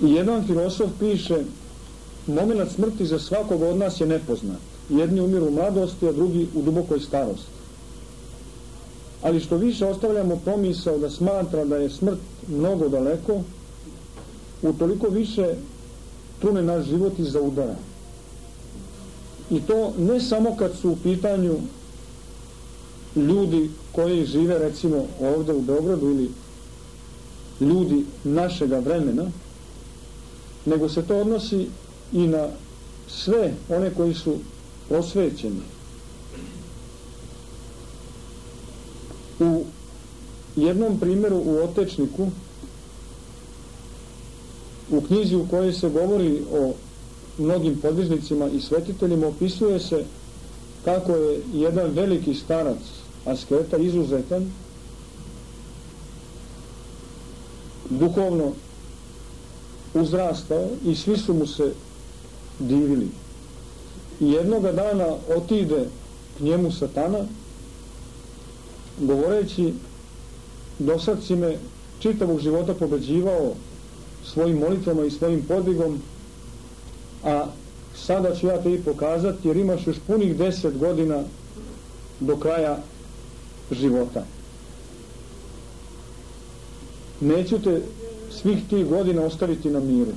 I jedan filosof piše: moment smrti za svakog od nas je nepoznat. Jedni umiru u mladosti, a drugi u dubokoj starosti. Ali što više ostavljamo pomisao da smatra da je smrt mnogo daleko, utoliko više trune naš život iza udara. I to ne samo kad su u pitanju ljudi koji žive recimo ovdje u Beogradu ili ljudi našega vremena, nego se to odnosi i na sve one koji su osvećeni. U jednom primjeru u Otečniku, u knjizi u kojoj se govori o mnogim podvižnicima i svetiteljima, opisuje se kako je jedan veliki starac, asketa, izuzetan, duhovno uzrastao i svi su mu se divili. I jednoga dana otide k njemu Satana, govoreći: dosad si me čitavog života pobeđivao svojim molitvama i svojim podvigom, a sada ću ja te i pokazati, jer imaš još punih 10 godina do kraja života. Neću te svih tih godina ostaviti na miru.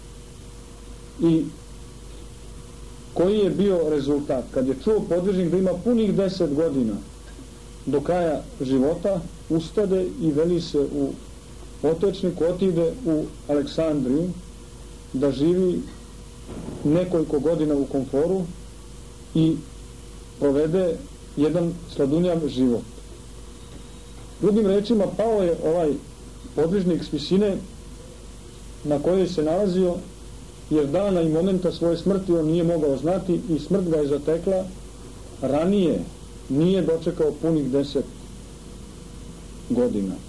I koji je bio rezultat? Kad je čuo podvižnik da ima punih 10 godina do kraja života, ustade i veli se u Otečnik, otide u Aleksandriju da živi nekoliko godina u komforu i provede jedan sladunjav život. Drugim rečima, pao je ovaj podvižnik s visine na kojoj se nalazio, jer dana i momenta svoje smrti on nije mogao znati i smrt ga je zatekla ranije, nije dočekao punih 10 godina.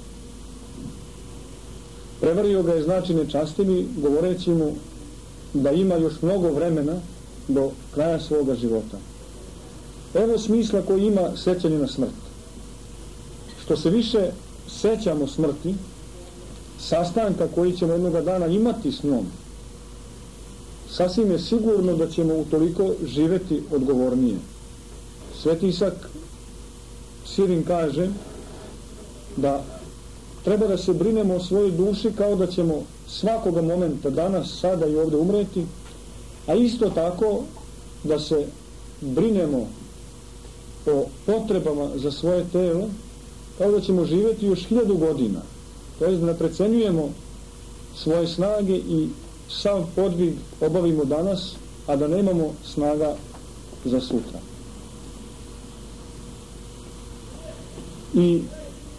Prevario ga je znači nečastivi, govoreći mu da ima još mnogo vremena do kraja svoga života. Evo smisla koji ima sećanje na smrt. Što se više sećamo smrti, sastanka koji ćemo jednoga dana imati s njom, sasvim je sigurno da ćemo utoliko živeti odgovornije. Sveti Isak Sirin kaže da treba da se brinemo o svojoj duši kao da ćemo svakoga momenta, danas, sada i ovdje umreti, a isto tako da se brinemo o potrebama za svoje telo kao da ćemo živjeti još 1000 godina. To je da ne precenjujemo svoje snage i sav podvig obavimo danas, a da nemamo snaga za sutra. I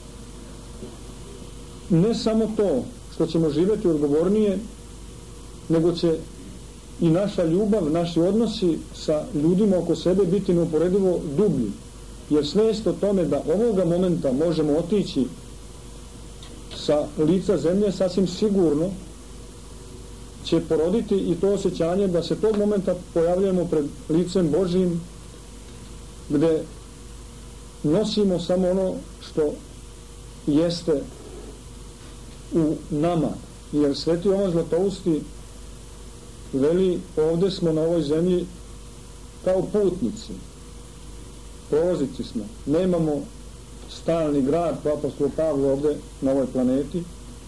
ne samo to što ćemo živjeti odgovornije, nego će i naša ljubav, naši odnosi sa ljudima oko sebe biti neuporedivo dublji. Jer svijest o tome da ovoga momenta možemo otići sa lica zemlje sasvim sigurno će poroditi i to osjećanje da se tog momenta pojavljujemo pred licem Božijim, gde nosimo samo ono što jeste u nama. Jer Sveti Jovan Zlatousti veli: ovdje smo na ovoj zemlji kao putnici, prolazici smo, nemamo stalni grad, po apostolu Pavlu, ovdje na ovoj planeti.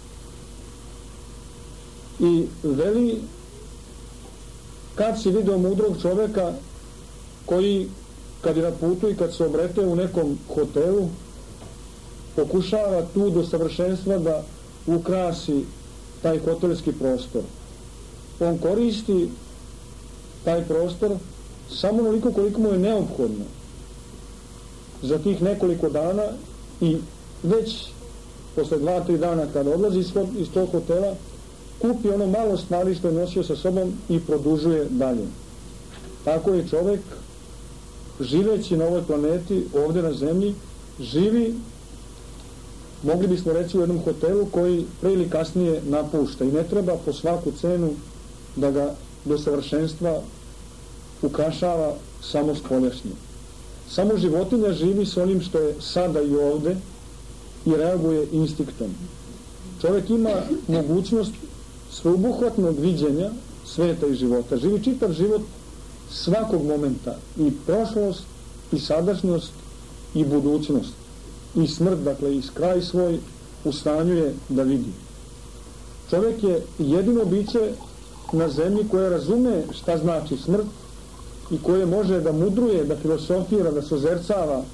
I veli: kad si vidio mudrog čoveka koji kad je na putu i kad se obrete u nekom hotelu, pokušava tu do savršenstva da ukrasi taj hotelski prostor. On koristi taj prostor samo onoliko koliko mu je neophodno za tih nekoliko dana i već posle 2-3 dana kada odlazi iz tog hotela kupi ono malo stvari što je nosio sa sobom i produžuje dalje. Tako je čovjek, živeći na ovoj planeti, ovdje na zemlji, živi, mogli bismo reći, u jednom hotelu koji pre ili kasnije napušta i ne treba po svaku cenu da ga do savršenstva ukrašava samo spoljašnje. Samo životinja živi s onim što je sada i ovdje i reaguje instinktom. Čovjek ima mogućnost sveobuhvatnog viđenja sveta i života. Živi čitav život svakog momenta, i prošlost, i sadašnjost, i budućnost, i smrt, dakle, i kraj svoj u stanju je da vidi. Čovjek je jedino biće na zemlji koje razume šta znači smrt i koje može da mudruje, da filosofira, da sozercava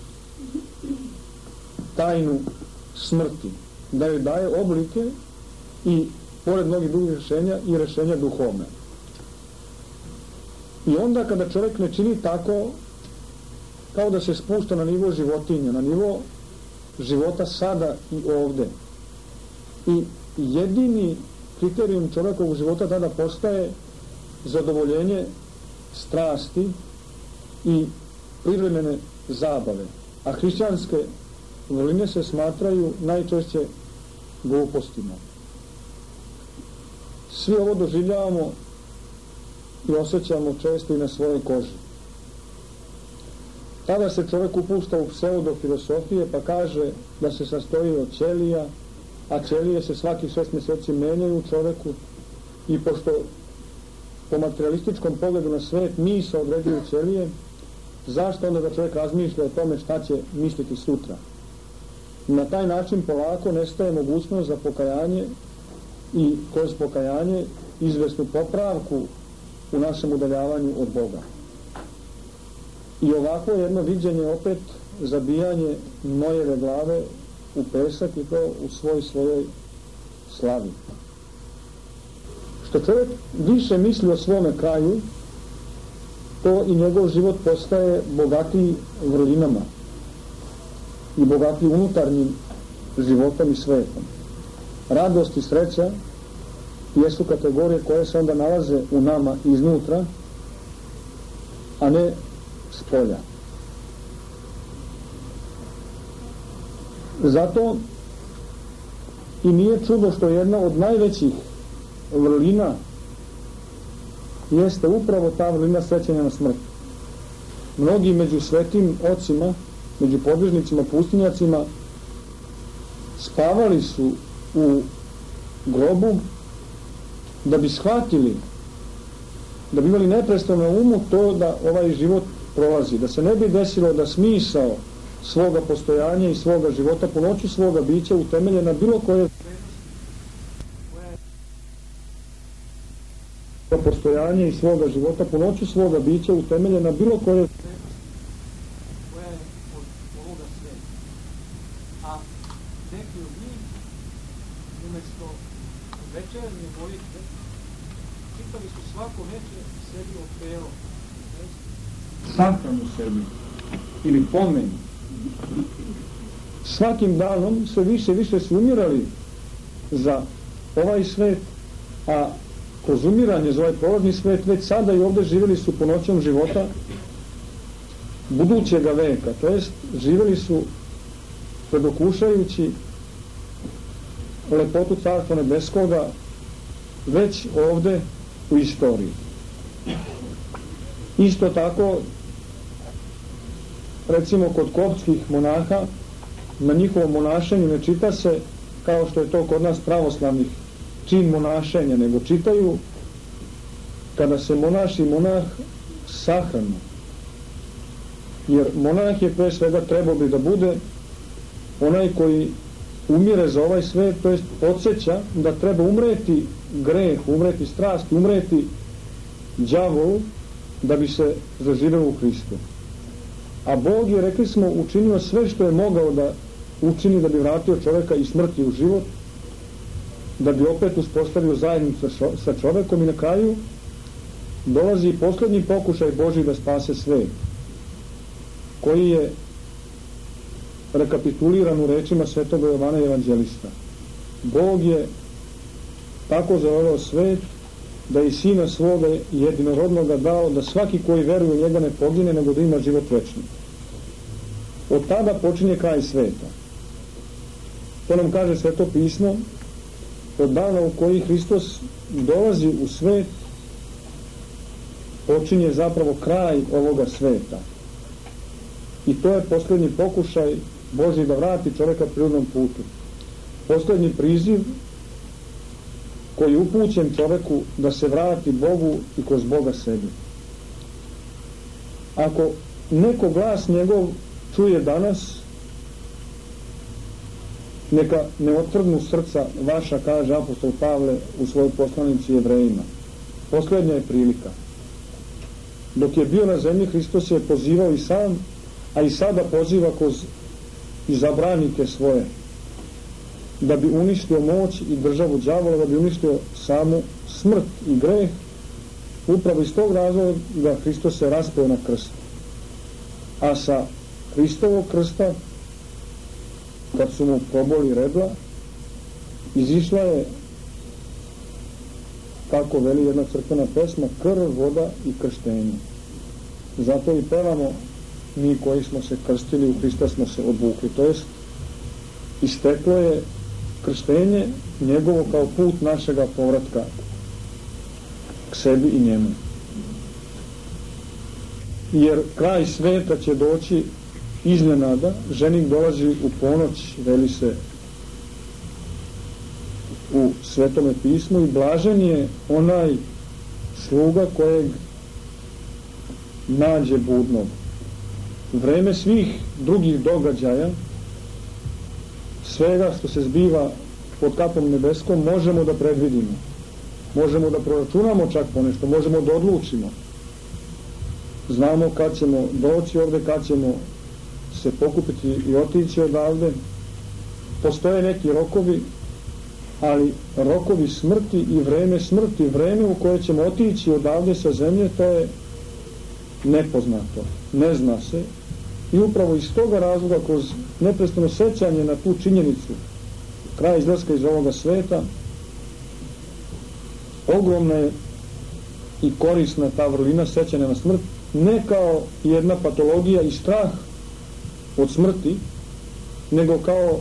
tajnu smrti, da joj daje oblike i, pored mnogih drugih rješenja, i rješenja duhovne. I onda kada čovjek ne čini tako, kao da se spušta na nivo životinja, na nivo života sada i ovde. I jedini kriterijum čovjekovog života tada postaje zadovoljenje strasti i privremene zabave. A hrišćanske vrline se smatraju najčešće glupostima. Svi ovo doživljavamo i osjećamo često i na svojoj koži. Tada se čovjek upušta u pseudofilosofije pa kaže da se sastoji od ćelija, a ćelije se svaki 6 mjeseci menjaju u čovjeku, i pošto po materialističkom pogledu na svet misao određuju ćelije, zašto onda da čovjek razmišlja o tome šta će misliti sutra? Na taj način polako nestaje mogućnost za pokajanje i kroz pokajanje izvesnu popravku u našem udaljavanju od Boga. I ovako jedno viđenje opet zabijanje Nojeve glave u pesak, i to u svojoj slavi. Što čovjek više misli o svome kraju, to i njegov život postaje bogatiji vrlinama i bogatiji unutarnjim životom i svetom. Radost i sreća jesu kategorije koje se onda nalaze u nama iznutra, a ne spolja. Zato i nije čudo što jedna od najvećih vrlina jeste upravo ta vrlina sećanja na smrt. Mnogi među svetim ocima, među podvižnicima, pustinjacima, spavali su u grobu da bi shvatili, da bi imali neprestano na umu to da ovaj život prolazi, da se ne bi desilo da smisao svoga postojanja i svoga života, punoću svoga bića utemelje na bilo koje postojanje i svoga života, punoću svoga bića utemelje na bilo koje koja je od ovoga sveta. A neki od njih umjesto večernje molitve čitali su svako večer sebi opelo, sahranu sebi ili pomen. Svakim danom sve više su umirali za ovaj svet, a kroz umiranje za ovaj prolazni svet već sada i ovdje živjeli su punoćom života budućega veka, to jest živjeli su predokušajući lepotu Carstva nebeskoga već ovdje u istoriji. Isto tako, recimo kod koptskih monaha, na njihovom monašenju ne čita se kao što je to kod nas pravoslavnih čin monašenja, nego čitaju kada se monaš i monah sahranu. Jer monah je pre svega trebao bi da bude onaj koji umire za ovaj svet, to jest podsjeća da treba umreti greh, umreti strast, umreti đavolu da bi se zaživeo u Hristu. A Bog je, rekli smo, učinio sve što je mogao da učini da bi vratio čovjeka iz smrti u život, da bi opet uspostavio zajednicu sa čovjekom, i na kraju dolazi posljednji pokušaj Božji da spase svet, koji je rekapituliran u rečima Svetog Jovana Evanđelista. Bog je tako zavoleo svet da i Sina svoga jedinorodnoga dao, da svaki koji veruje u njega ne pogine, nego da ima život večni. Od tada počinje kraj sveta. To nam kaže Sveto pismo. Od dana u koji Hristos dolazi u svet počinje zapravo kraj ovoga sveta. I to je posljednji pokušaj Božji da vrati čovjeka prirodnom putu. Posljednji priziv koji je upućen čoveku da se vrati Bogu i kroz Boga sebi. Ako neko glas njegov čuje danas, neka ne otrgnu srca vaša, kaže apostol Pavle u svojoj poslanici Jevrejima. Posljednja je prilika. Dok je bio na zemlji, Hristos je pozivao i sam, a i sada poziva kroz izabranike svoje, da bi uništio moć i državu đavola, da bi uništio samu smrt i greh. Upravo iz tog razloga Hristos se raspeo na krstu. A sa Hristovog krsta, kad su mu proboli rebla, izišla je, kako veli jedna crkvena pesma, krv, voda i krštenje. Zato i pevamo mi koji smo se krstili, u Hrista smo se obukli. To jest, isteklo je krštenje njegovo kao put našega povratka k sebi i njemu. Jer kraj sveta će doći iznenada, ženik dolazi u ponoć, veli se u Svetome pismu, i blažen je onaj sluga kojeg nađe budnog. Vreme svih drugih događaja, svega što se zbiva pod kapom nebeskom, možemo da predvidimo, možemo da proračunamo čak ponešto, možemo da odlučimo. Znamo kad ćemo doći ovde, kad ćemo se pokupiti i otići odavde. Postoje neki rokovi, ali rokovi smrti i vreme u koje ćemo otići odavde sa zemlje, to je nepoznato, ne zna se. I upravo iz toga razloga, kroz neprestano sećanje na tu činjenicu, kraj izlaska iz ovoga sveta, ogromna je i korisna ta vrlina sećanja na smrt, ne kao jedna patologija i strah od smrti, nego kao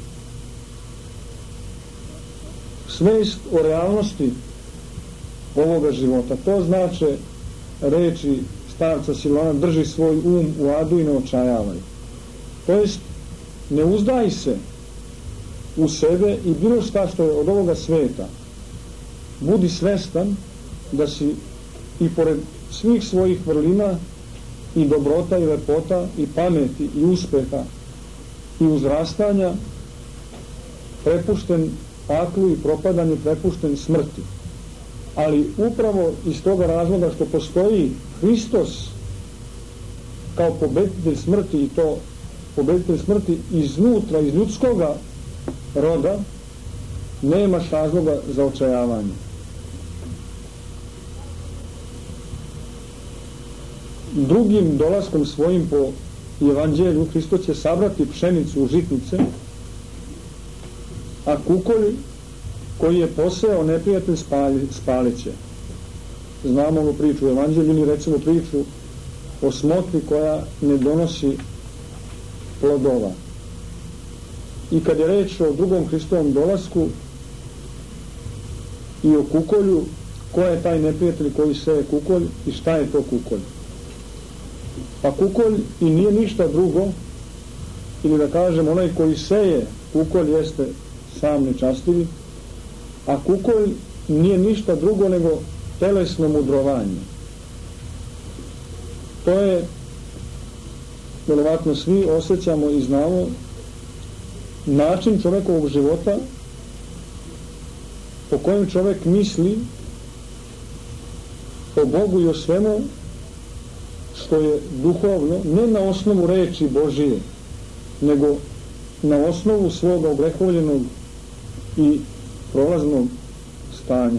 svest o realnosti ovoga života. To znače reči starca Silvana: drži svoj um u adu i ne očajavaj. To jest, ne uzdaj se u sebe i bilo šta što je od ovoga sveta. Budi svestan da si i pored svih svojih vrlina i dobrota i lepota i pameti i uspeha i uzrastanja prepušten paklu i propadanju, prepušten smrti. Ali upravo iz toga razloga što postoji Hristos kao pobeditelj smrti, i to pobeditelj smrti iznutra, iz ljudskoga roda, nemaš razloga za očajavanje. Drugim dolaskom svojim po evanđelju Hristos će sabrati pšenicu u žitnice, a kukolj koji je posejao neprijatelj spalit će. Znamo ovu priču u evanđelju, ili recimo priču o smokvi koja ne donosi plodova. I kad je reč o drugom Hristovom dolasku i o kukolju, ko je taj neprijatelj koji seje kukolj i šta je to kukolj? Pa kukolj i nije ništa drugo, ili da kažem, onaj koji seje kukolj jeste sam nečastivi, a kukolj nije ništa drugo nego telesno mudrovanje. To je, vjerovatno svi osjećamo i znamo, način čovekovog života po kojem čovek misli o Bogu i o svemu što je duhovno, ne na osnovu reči Božije, nego na osnovu svoga ogrehovljenog i prolaznog stanja.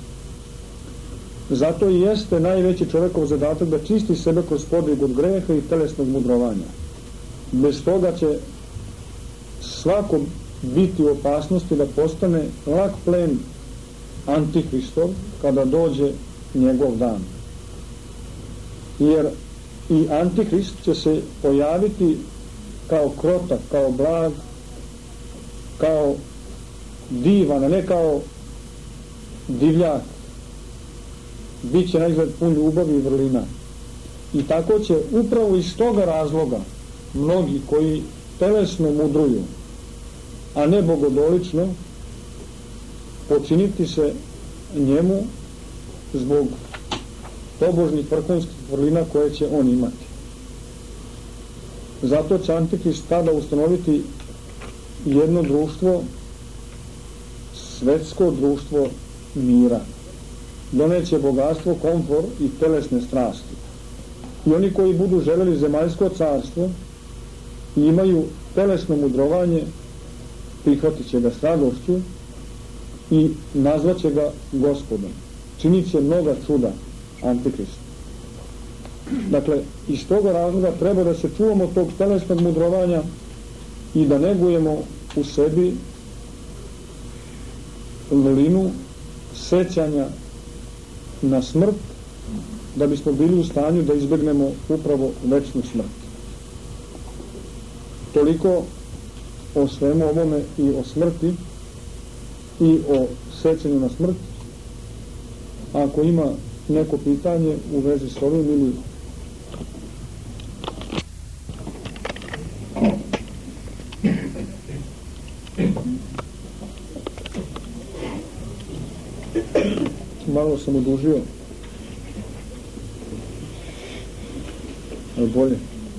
Zato i jeste najveći čovekov zadatak da čisti sebe kroz podvig od greha i telesnog mudrovanja. Bez toga će svako biti u opasnosti da postane lak plen Antihristov kada dođe njegov dan. Jer i Antihrist će se pojaviti kao krotak, kao blag, kao divan, a ne kao divljak. Biće na izgled pun ljubavi i vrlina. I tako će upravo iz toga razloga mnogi koji telesno mudruju, a ne bogodolično, počiniti se njemu zbog tobožnih vrhunskih vrlina koje će on imati. Zato će Antikrist tada ustanoviti jedno društvo, svetsko društvo mira. Doneće bogatstvo, komfor i telesne strasti. I oni koji budu želeli zemaljsko carstvo i imaju telesno mudrovanje, prihvatit će ga s radošću i nazvaće ga Gospodom. Činit će mnoga čuda Antikrist. Dakle, iz toga razloga treba da se čuvamo tog telesnog mudrovanja i da negujemo u sebi vrlinu sećanja na smrt, da bismo bili u stanju da izbegnemo upravo večnu smrt. Toliko o svemu ovome i o smrti i o sećanju na smrt. Ako ima neko pitanje u vezi s ovim ili malo sam odužio, ali bolje.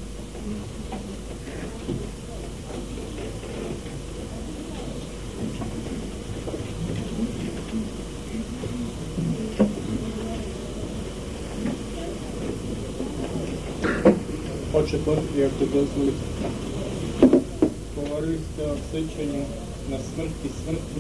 Oče Porfirije, ako dozvolite, govorili ste o sećanju na smrt i smrti.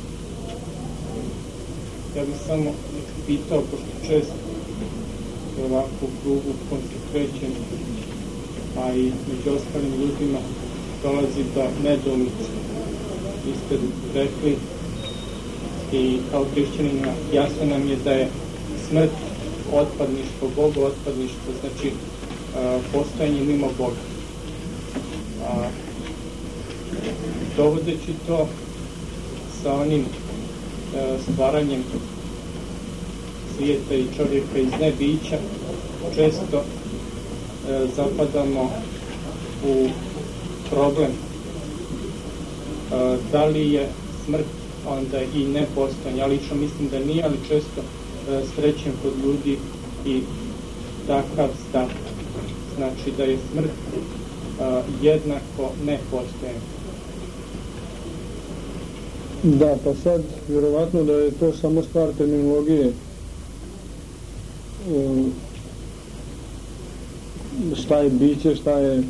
Ja bih samo pitao, pošto često ovako u krugu kom se krećem, a i među ostalim ljudima dolazi do nedoumice. Vi ste rekli i kao hrišćanina jasno nam je da je smrt otpadništvo Boga, otpadništvo znači postojanje mimo Boga. Dovodeći to sa onim stvaranjem svijeta i čovjeka iz nebića, često zapadamo u problem da li je smrt onda i nepostojanje. Ja lično mislim da nije, ali često srećem kod ljudi i takav stav. Znači da je smrt jednako nepostojanje. Da, pa sad vjerovatno da je to samo stvar terminologije. Šta je biće, šta je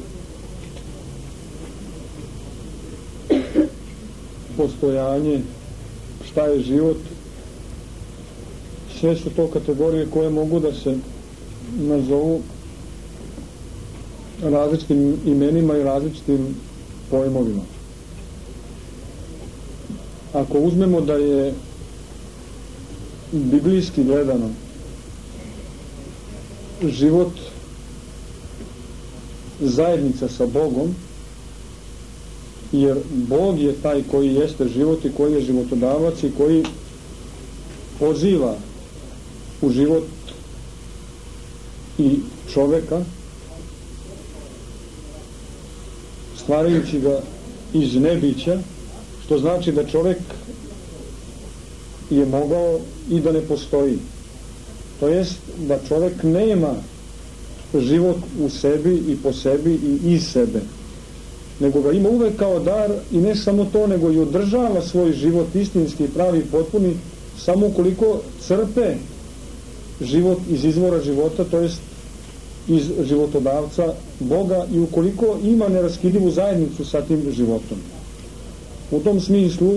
postojanje, šta je život. Sve su to kategorije koje mogu da se nazovu različitim imenima i različitim pojmovima. Ako uzmemo da je biblijski gledano život zajednica sa Bogom, jer Bog je taj koji jeste život i koji je životodavac i koji poziva u život i čoveka, stvarajući ga iz nebića, što znači da čovjek je mogao i da ne postoji. To jest da čovjek nema život u sebi i po sebi i iz sebe, nego ga ima uvek kao dar i ne samo to, nego i održava svoj život istinski, pravi, potpuni, samo ukoliko crpe život iz izvora života, to jest iz životodavca Boga, i ukoliko ima neraskidivu zajednicu sa tim životom. U tom smislu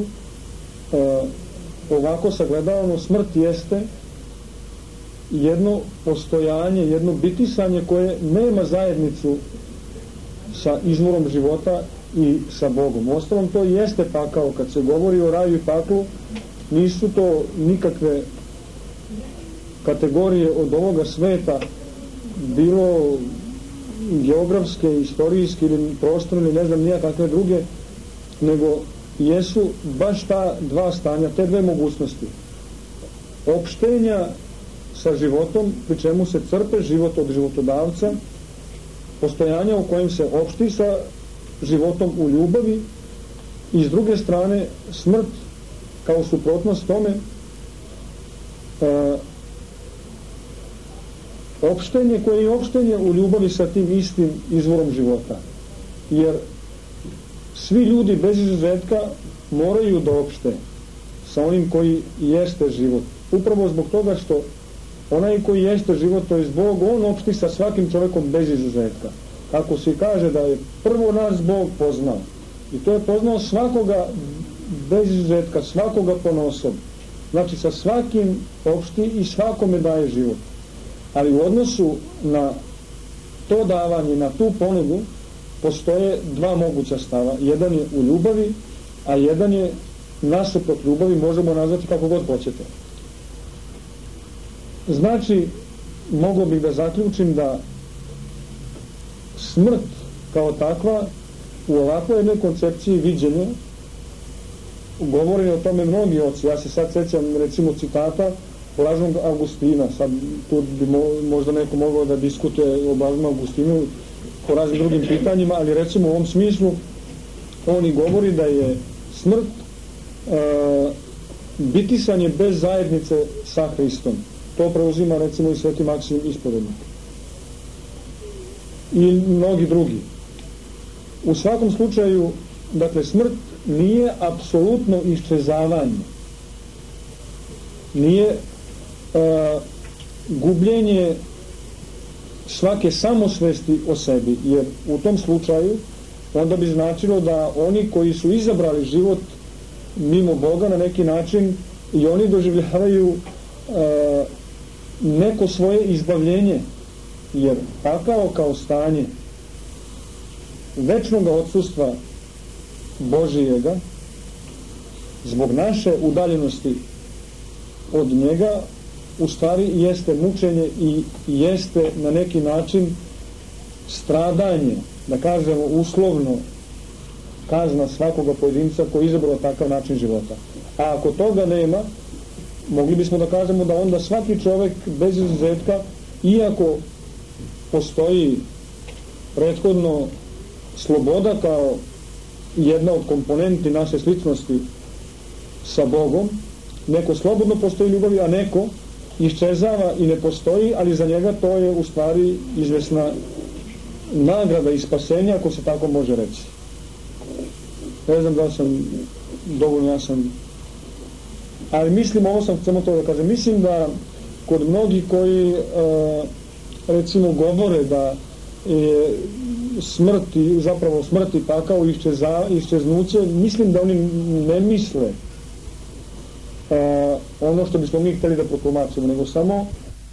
ovako sagledavano, smrt jeste jedno postojanje, jedno bitisanje koje nema zajednicu sa izvorom života i sa Bogom. Uostalom, to jeste pakao. Kad se govori o raju i paklu, nisu to nikakve kategorije od ovoga sveta, bilo geografske, istorijske ili prostorne, ne znam nija kakve druge, nego jesu baš ta dva stanja, te dve mogućnosti. Opštenja sa životom, pri čemu se crpe život od životodavca, postojanja u kojem se opšti sa životom u ljubavi, i s druge strane smrt kao suprotnost tome, opštenje koje je opštenje u ljubavi sa tim istim izvorom života. Jer svi ljudi bez izuzetka moraju da opšte sa onim koji jeste život. Upravo zbog toga što onaj koji jeste život, to je Bog, on opšti sa svakim čovjekom bez izuzetka. Kako se kaže da je prvo nas Bog poznao. I to je poznao svakoga bez izuzetka, svakoga ponosom. Znači sa svakim opšti i svakome daje život. Ali u odnosu na to davanje, na tu ponudu, postoje dva moguća stava. Jedan je u ljubavi, a jedan je nasuprot ljubavi, možemo nazvati kako god hoćete. Znači, mogao bih da zaključim da smrt kao takva u ovakvoj jednoj koncepciji viđenja, govori o tome mnogi oci. Ja se sad sećam recimo citata Blaženog Augustina. Sad tu bi možda neko mogao da diskutuje o Blaženom Augustinu po raznim drugim pitanjima, ali recimo u ovom smislu on i govori da je smrt bitisanje bez zajednice sa Hristom. To preuzima recimo i Sveti Maksim Ispovednik i mnogi drugi. U svakom slučaju, dakle, smrt nije apsolutno iščezavanje, nije gubljenje svake samosvesti o sebi, jer u tom slučaju onda bi značilo da oni koji su izabrali život mimo Boga na neki način i oni doživljavaju neko svoje izbavljenje, jer pakao kao stanje večnog odsustva Božijega zbog naše udaljenosti od njega u stvari jeste mučenje i jeste na neki način stradanje, da kažemo uslovno kazna svakoga pojedinca koji je izabrao takav način života. A ako toga nema, mogli bismo da kažemo da onda svaki čovjek bez izuzetka, iako postoji prethodno sloboda kao jedna od komponenti naše sličnosti sa Bogom, neko slobodno postoji ljubavi, a neko iščezava i ne postoji, ali za njega to je u stvari izvesna nagrada i spasenja, ako se tako može reći. Ne znam da sam dovoljno jasan, ali mislim, ovo sam samo to da kažem, mislim da kod mnogih koji recimo govore da je smrti, zapravo smrti pakao iščeznuće, mislim da oni ne misle ono što bismo mi htjeli da protumačimo, nego samo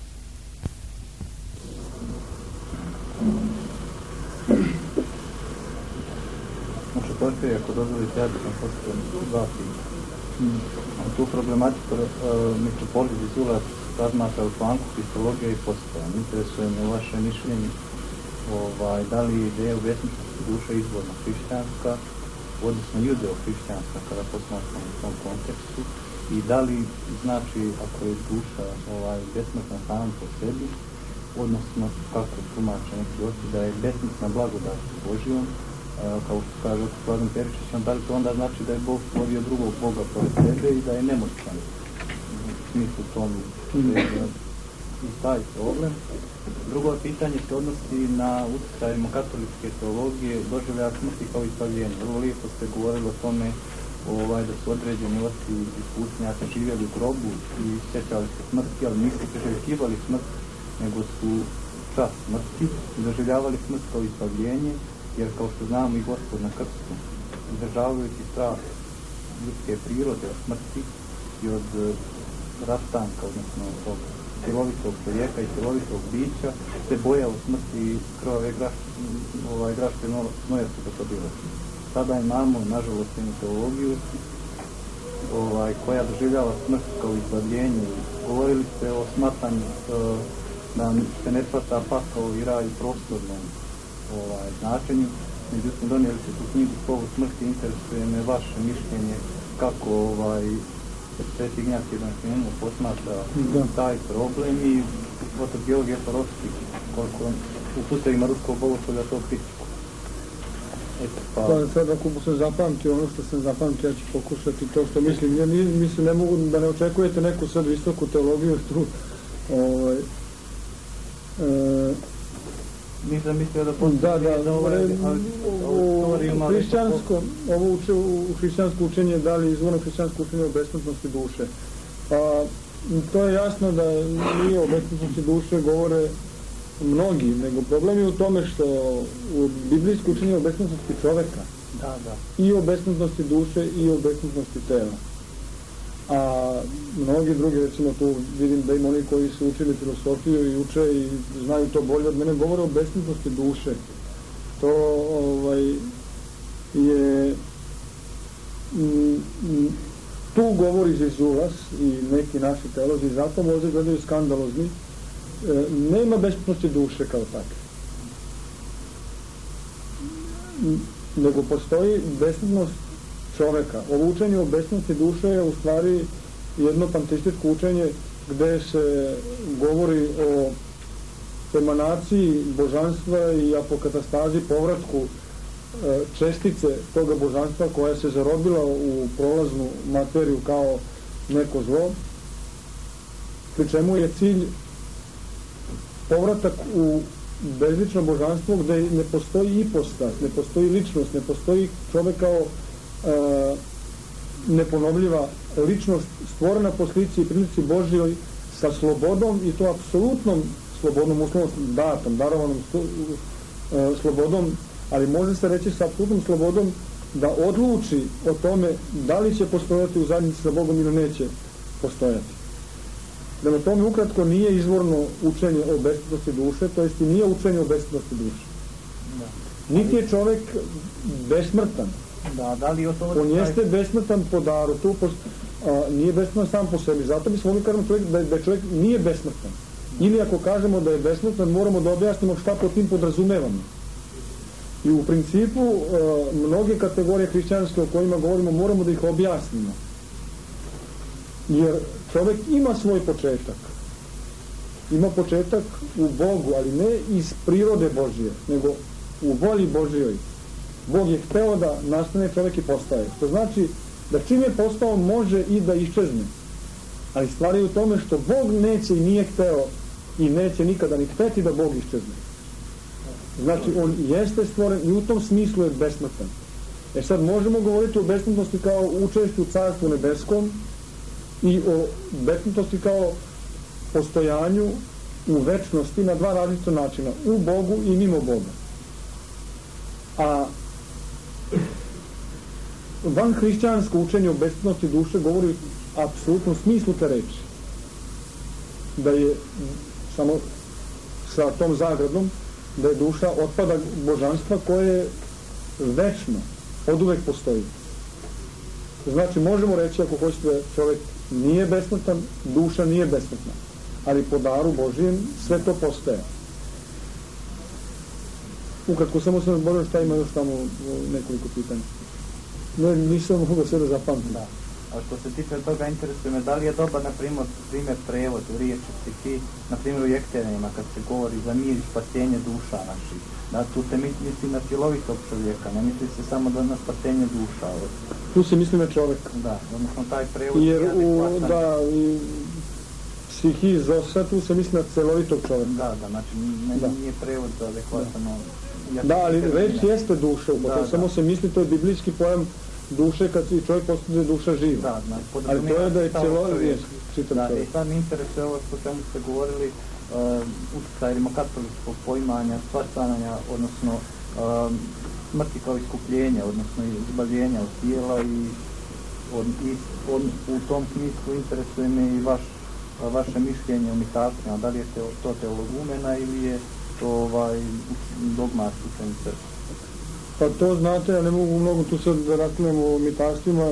znači postoji, ako dozvolite, ja bih sam postoji dva pitanja. Tu problematiku mitropolit Izulac razmatra u članku kristologija i postojanje. Interesuje me vaše mišljenje da li je ideja uvjetničnosti duša izvorno hrišćanska, odnosno judeo-hrišćanska kada posmatramo u tom kontekstu, i da li znači ako je duša besmrtna sama po sebi, odnosno kako tumače neki oci da je besmrtna blagodat Božijom, kao što kaže Vladan Perišić, da li to onda znači da je Bog stvorio drugog Boga pored sebe i da je nemoćan u smislu tomu i taj problem. Drugo pitanje se odnosi na utjecaj rimokatoličke teologije doživljaja smrti kao ispavljenje. Vrlo lijepo ste govorili o tome da su određeni oci i putnjaci živjeli u grobu i sjećali se smrti, ali nisu preželjkivali smrt, nego su čas smrti i doživljavali smrt kao ispavljenje, jer kao što znamo i Gospod na krstu, izdržavajući strah ljudske prirode od smrti i od rastanka, odnosno od cjelovitog čovjeka i cjelovitog bića, se bojao smrti i krvave graške znoja su to bilo. Sada imamo, nažalost, jednu teologiju koja doživljava smrt kao izbavljenje. Govorili ste o smatanju da se ne shvata pakao i raj u prostornom značenju. Međutim, donijeli ste tu knjigu Slovo smrti, interesuje me vaše mišljenje kako Sveti Ignjatije Bernardino posmatra taj problem i otac Georgije Parovski koliko u putevima ruskog bogoslovlja to kritiku. Pa sad ako sam zapamtio ono što sam zapamtio, ja ću pokušati to što mislim. Ja mislim, ne mogu da ne očekujete neku sad visoku teologiju tu. Nisam mislio da u hrišćansko učenje dali izvorno hrišćansko učenje o besmrtnosti duše. Pa to je jasno da nije o besmrtnosti duše govore mnogi, nego problem je u tome što u biblijsko učenje o besmrtnosti čoveka i o besmrtnosti duše i o besmrtnosti tela. A mnogi drugi, recimo tu vidim da ima oni koji su učili filosofiju i uče i znaju to bolje od mene, govore o besmrtnosti duše. To je tu govori Zizulas i neki naši teolozi, zato možda gledaju skandalozni. Nema besmrtnosti duše kao takve, nego postoji besmrtnost čoveka. Ovo učenje o besmrtnosti duše je u stvari jedno panteističko učenje gde se govori o emanaciji božanstva i apokatastazi, povratku čestice toga božanstva koja se zarobila u prolaznu materiju kao neko zlo, pri čemu je cilj povratak u bezlično božanstvo gde ne postoji ipostas, ne postoji ličnost, ne postoji čovek kao neponovljiva ličnost stvorena po slici i prilici Božjoj sa slobodom, i to apsolutnom slobodnom, uslovnom datom, darovanom slobodom, ali može se reći sa apsolutnom slobodom da odluči o tome da li će postojati u zajednici sa Bogom ili neće postojati. Prema tome, ukratko, nije izvorno učenje o besmrtnosti duše, to jest i nije učenje o besmrtnosti duše. Niti je čovek besmrtan. On jeste besmrtan po daru, nije besmrtan sam po sebi. Zato bi smo kažemo da čovjek nije besmrtan. Ili ako kažemo da je besmrtan, moramo da objasnimo šta po tim podrazumevamo. I u principu, mnoge kategorije hrišćanske o kojima govorimo, moramo da ih objasnimo. Jer čovjek ima svoj početak. Ima početak u Bogu, ali ne iz prirode Božje, nego u volji Božjoj. Bog je hteo da nastane, čovjek i postaje. To znači da čim je postao, može i da iščezne. Ali stvar je u tome što Bog neće i nije hteo i neće nikada ni hteti da Bog iščezne. Znači, on jeste stvoren i u tom smislu je besmrtan. Sad možemo govoriti o besmrtnosti kao učešću u Carstvu nebeskom i o besmrtnosti kao postojanju u večnosti na dva različita načina, u Bogu i mimo Boga. A van hrišćansko učenje o besmrtnosti duše govori u apsolutnom smislu te reči. Da je, samo sa tom zagradom, da je duša otpada božanstva koje večno, oduvek postoji. Znači, možemo reći, ako hoćete, čovjek nije besmrtan, duša nije besmrtna, ali po daru Božijem sve to postaje. Ukratko, samo sam zborio šta ima još tamo nekoliko pitanja. Nisam mogao sve da zapamtim. A što se tiče toga, interesuje me, da li je dobar, na primjer, prevod u riječi psihi, na primjer u Jektenima, kad se govori za mir i spasenje duša naših. Da, tu se misli na cjelovitog čovjeka, ne misli se samo na spasenje duša. Tu se misli na čovjeka. Da, odnosno taj prevod jer u psihi zosa, tu se misli na celovitog čovjeka. Da, znači nije prevod adekvatan. Da, ali reč jeste duša, samo se misli, to je biblijski pojam duše kad čovjek postane duša živa. Ali to je da je celovit čitam čovjek. I sad mi interesuje ovo što čemu ste govorili, utjecaj rimokatoličkog poimanja, stvaranja, odnosno smrti kao iskupljenja, odnosno izbavljenja od tijela, i u tom smislu interesuje me i vaše mišljenje o mitastima, da li je to teologumena ili je to dogma učenja crkve. Pa to znate, ja ne mogu mnogo tu sad da raspravljamo o mitastima,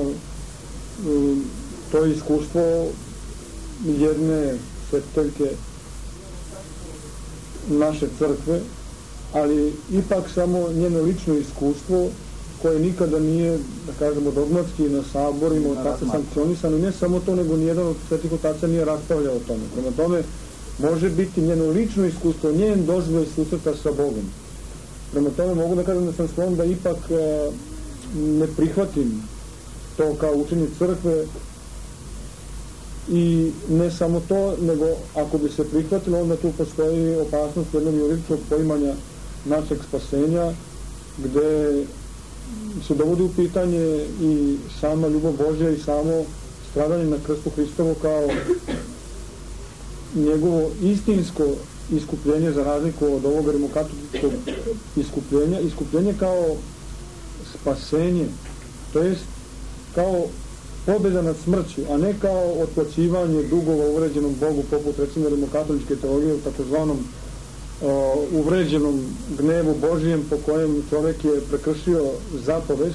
to je iskustvo jedne svetiteljke naše crkve, ali ipak samo njeno lično iskustvo koje nikada nije, da kažemo, dogmatski na saborima tako sankcionisano, ne samo to, nego nijedan od svetih otaca nije raspravljao o tome. Prema tome, može biti njeno lično iskustvo, njen doživljaj susreta sa Bogom. Prema tome mogu da kažem da sam sklon da ipak ne prihvatim to kao učenje crkve i ne samo to, nego ako bi se prihvatilo, onda tu postoji opasnost jednog juridičkog poimanja našeg spasenja, gde se dovodi u pitanje i sama ljubav Božja i samo stradanje na krstu Hristovu kao njegovo istinsko iskupljenje, za razliku od ovog rimokatoličkog iskupljenje kao spasenje, to jest kao pobjeda nad smrću, a ne kao otplaćivanje dugova uvređenom Bogu, poput recimo rimokatoličke teologije u takozvanom uvređenom gnevu Božijem, po kojem čovjek je prekršio zapovest,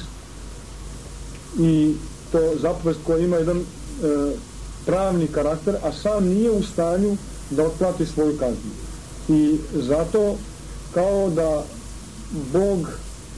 i to zapovest koja ima jedan pravni karakter, a sam nije u stanju da otplati svoju kaznu. I zato kao da Bog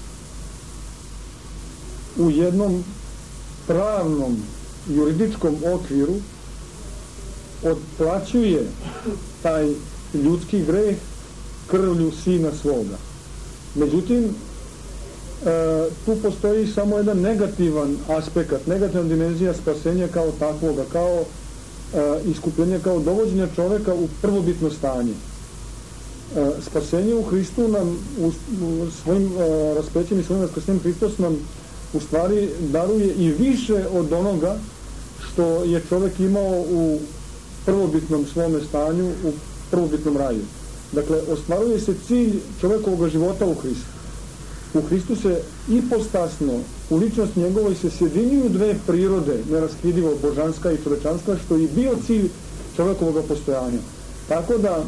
u jednom pravnom juridičkom okviru otplaćuje taj ljudski greh krvlju sina svoga. Međutim, tu postoji samo jedan negativan aspekt, negativna dimenzija spasenja kao takvoga, kao iskupljenja, kao dovođenja čoveka u prvobitno stanje. Spasenje u Hristu nam, u svojim raspećem i svojim raskrštenjem, Hristos nam u stvari daruje i više od onoga što je čovek imao u prvobitnom svome stanju, u prvobitnom raju. Dakle, ostvaruje se cilj čovekovog života u Hristu. U Hristu se ipostasno, u ličnost njegovoj se sjedinjuju dve prirode, neraskidivo, božanska i čovečanska, što je bio cilj čovekovog postojanja. Tako da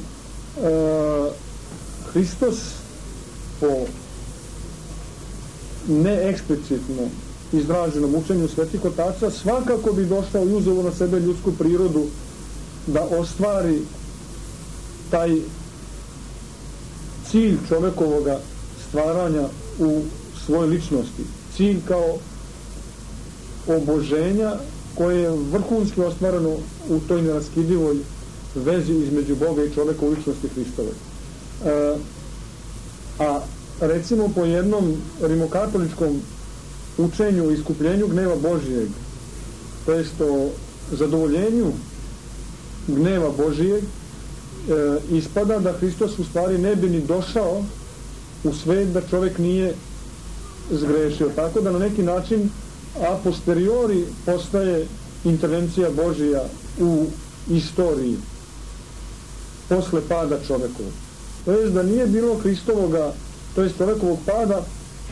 Hristos po neeksplicitno izraženom učenju svetih otaca svakako bi došao i uzeo na sebe ljudsku prirodu da ostvari taj cilj čovekovog stvaranja u svojoj ličnosti. Cilj kao oboženja koje je vrhunski ostvareno u toj neraskidivoj vezi između Boga i čoveka u ličnosti Hristove. A recimo po jednom rimokatoličkom učenju o iskupljenju gneva Božijeg, to jest o zadovoljenju gneva Božijeg, ispada da Hristos u stvari ne bi ni došao u svet da čovjek nije zgrešio. Tako da na neki način a posteriori postaje intervencija Božija u istoriji posle pada čovjekovog. To jest da nije bilo Hristovoga, to jest čovjekovog pada,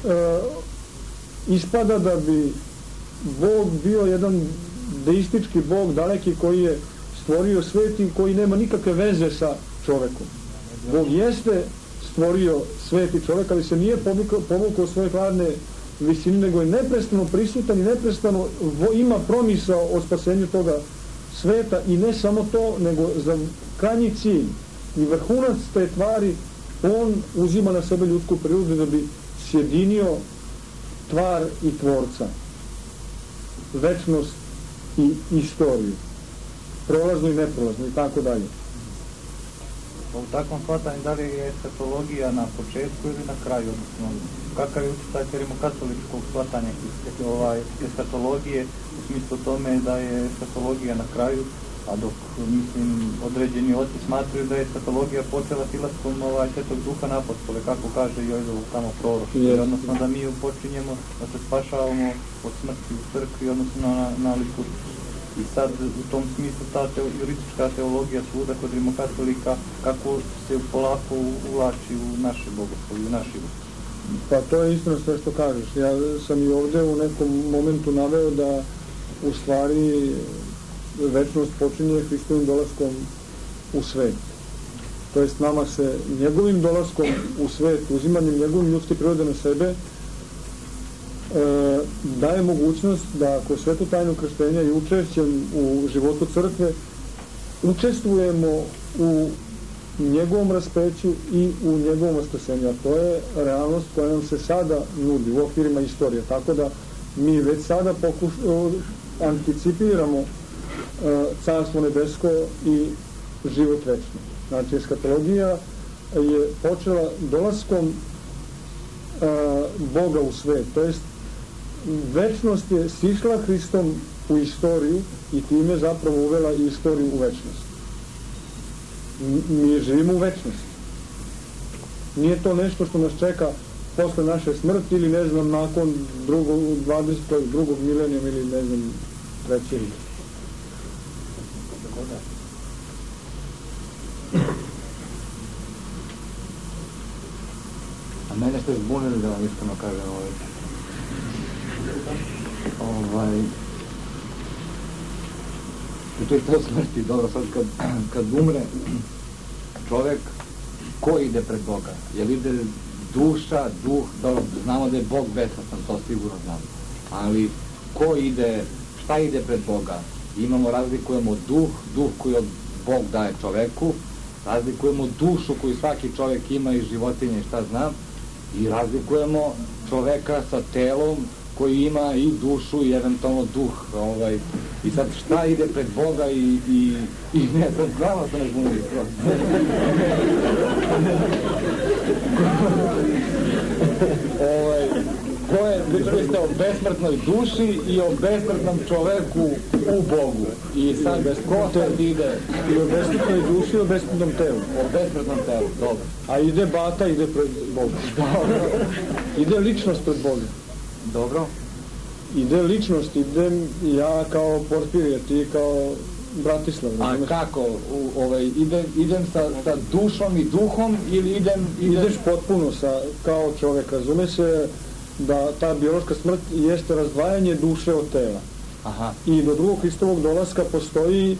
ispada da bi Bog bio jedan deistički Bog daleki koji je stvorio svet i koji nema nikakve veze sa čovjekom. Bog jeste stvorio svet i čovjek, ali se nije povukao svoje hladne visine, nego je neprestano prisutan i neprestano ima promisao o spasenju toga sveta, i ne samo to, nego za krajnji cilj i vrhunac te tvari on uzima na sebe ljudsku prirodu da bi sjedinio tvar i tvorca, večnost i istoriju, prolazno i neprolazno i tako dalje. U takvom shvatanju da li je eskatologija na početku ili na kraju, odnosno kakav je utjecaj rimokatoličkog shvatanja eskatologije, u smislu tome da je eskatologija na kraju, a dok, mislim, određeni oci smatruju da je eskatologija počela silaskom Svetog Duha na apostole, kako kaže Jojzov tamo prorok, odnosno da mi počinjemo da se spašavamo od smrti u crkvi, odnosno na liturgiji. I sad u tom smislu ta juridička teologija svuda kod rimokatolika kako se polako uvlači u naše bogoslovlje, u naš život. Pa to je istina sve što kažeš. Ja sam i ovdje u nekom momentu naveo da u stvari večnost počinje Hristovim dolaskom u svet. To jest nama se njegovim dolaskom u svet, uzimanjem njegovim ljudske prirode na sebe, daje mogućnost da kroz svetu tajnu krštenja i učešćem u životu crkve učestvujemo u njegovom raspeću i u njegovom vaskrsenju. To je realnost koja nam se sada nudi u okvirima istorije. Tako da mi već sada anticipiramo carstvo nebesko i život večni. Znači, eskatologija je počela dolaskom Boga u svet. To jest, večnost je sišla Hristom u istoriju i time zapravo uvela istoriju u večnost. Mi živimo u večnosti. Nije to nešto što nas čeka posle naše smrti ili ne znam nakon 22. milenijuma ili ne znam trećeg. A mene ste zbunili da vam iskreno kažem i to je to smrti. Dobro, sad kad umre čovek, ko ide pred Boga? Jel ide duša, duh? Dobro, znamo da je Bog besmrtan, to sigurno znamo. Ali ko ide, šta ide pred Boga? Razlikujemo duh koji Bog daje čoveku, razlikujemo dušu koju svaki čovek ima i životinje i šta znam, i razlikujemo čoveka sa telom koji ima i dušu i eventualno duh. I sad šta ide pred Boga i ne, sad znamo se ne zbunili. Vi ste o besmrtnoj duši i o besmrtnom čoveku u Bogu. I sad ko sad ide? I o besmrtnoj duši i o besmrtnom telu. O besmrtnom telu, dobro. A ide bata, ide pred Boga. Ide ličnost pred Boga. Dobro. Ide ličnost, idem ja kao Porfirije, ti kao Bratislav. A kako? Idem sa dušom i duhom ili idem... Ideš potpuno kao čovjek, razume se da ta biološka smrt jeste razdvajanje duše od tela. Aha. I do drugog Hristovog dolaska postoji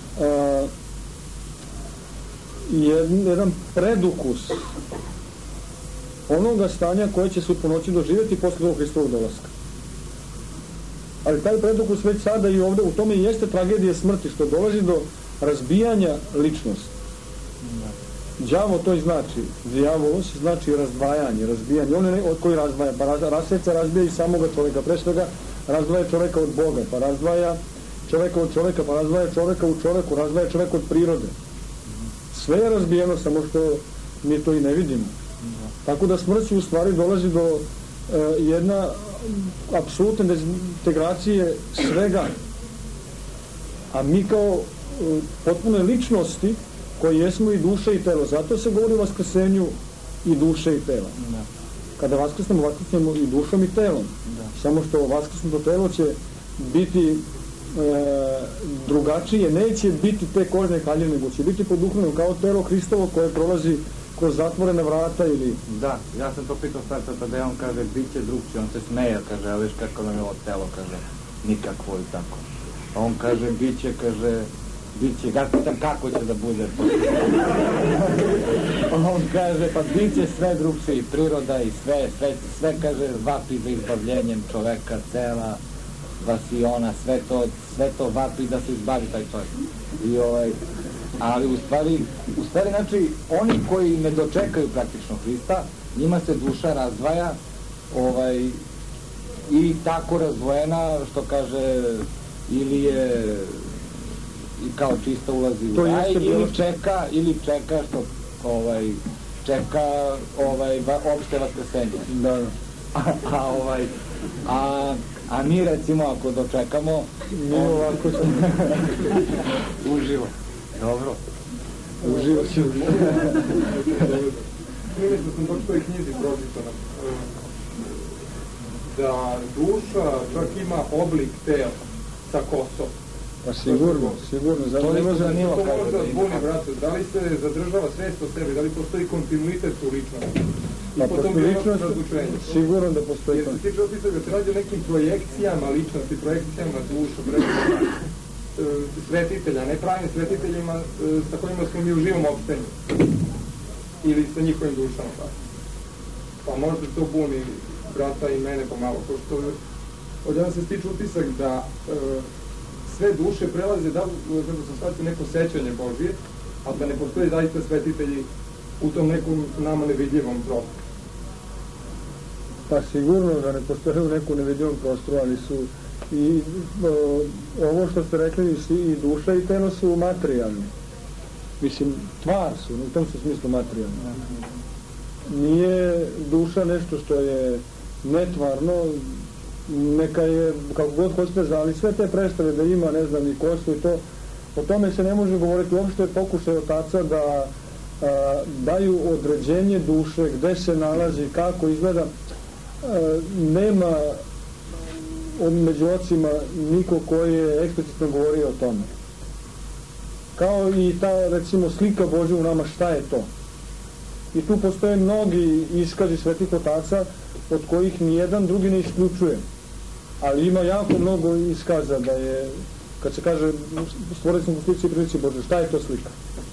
jedan predukus onoga stanja koje će se po noći doživjeti posle drugog Hristovog dolaska. Ali taj predukus već sada i ovdje, u tome i jeste tragedija smrti, što dolazi do razbijanja ličnosti. Đavo to i znači, diavolos znači razdvajanje, razbijanje. On je koji razdvaja, pa raseca razbija i samoga čovjeka, pre svega razdvaja čovjeka od Boga, pa razdvaja čovjeka od čovjeka, pa razdvaja čovjeka u čovjeku, razdvaja čovjeka od prirode. Sve je razbijeno, samo što mi to i ne vidimo. Tako da smrću u stvari dolazi do jedna apsolutne dezintegracije svega. A mi kao potpune ličnosti koji jesmo i duše i telo. Zato se govori o vaskrsenju i duše i tela. Kada vaskrsnemo i dušom i telom. Samo što vaskrsnuto telo će biti drugačije, neće biti te kožne haljine, nego će biti poduhnuto kao telo Hristovo koje prolazi kroz zatvorene vrata ili... Da, ja sam to pitao starca, tada on kaže, bit će drugčije, on se smeja, kaže, a viš kako nam je ovo telo, kaže, nikakvo i tako. A on kaže, bit će, ja pitam kako će da bude. On kaže, pa bit će sve drugčije, i priroda i sve, kaže, vapi za izbavljenjem čoveka, cela, vasiona, sve to vapi da se izbavi taj čovjek. Ali u stvari, znači, oni koji ne dočekaju praktično Hrista, njima se duša razdvaja i tako razdvojena, što kaže, ili je i kao čista ulazi u raj, ili čeka što čeka opšte vaskrsenje. Da. A mi recimo ako dočekamo ovako uživo. Dobro. Uživo ću. Primjer što sam točno i knjizi pročitao da duša čak ima oblik tela sa kosom. Pa sigurno. To ne može zanimljivo kaže. To može da zbuni, brate. Da li se zadržava svest o sebi, da li postoji kontinuitet u ličnosti? Pa postoji ličnost, sigurno da postoji. Jer se tiče opisao da se radi o nekim projekcijama ličnosti, projekcijama duša, svetitelja, ne pravim svetiteljima sa kojima smo mi u živom opštenju. Ili sa njihovim dušama. Pa možda to buni brata i mene pomalo, pošto od jedan se stiče utisak da sve duše prelaze, da sam shvatio neko sećanje Božije, ali da ne postoji zaista svetitelji u tom nekom nama nevidljivom prostoru. Pa sigurno da ne postoje u nekom nevidljivom prostoru, ali su i ovo što ste rekli, i duša i telo su materijalni. Mislim, tvar su, u tom su smislu materijalni. nije duša nešto što je netvarno, neka je, kako god hoćete zvali, sve te predstave da ima, ne znam, i kosu i to, o tome se ne može govoriti. Uopšte je pokušaj otaca da daju određenje duše, gde se nalazi, kako izgleda. Nema među ocima niko koji je eksplicitno govorio o tome. Kao i ta, recimo, slika Božja u nama, šta je to? I tu postoje mnogi iskazi svetih otaca od kojih nijedan drugi ne isključuje. Ali ima jako mnogo iskaza da je, kad se kaže stvorili smo u slici i prilici Božje, šta je to slika?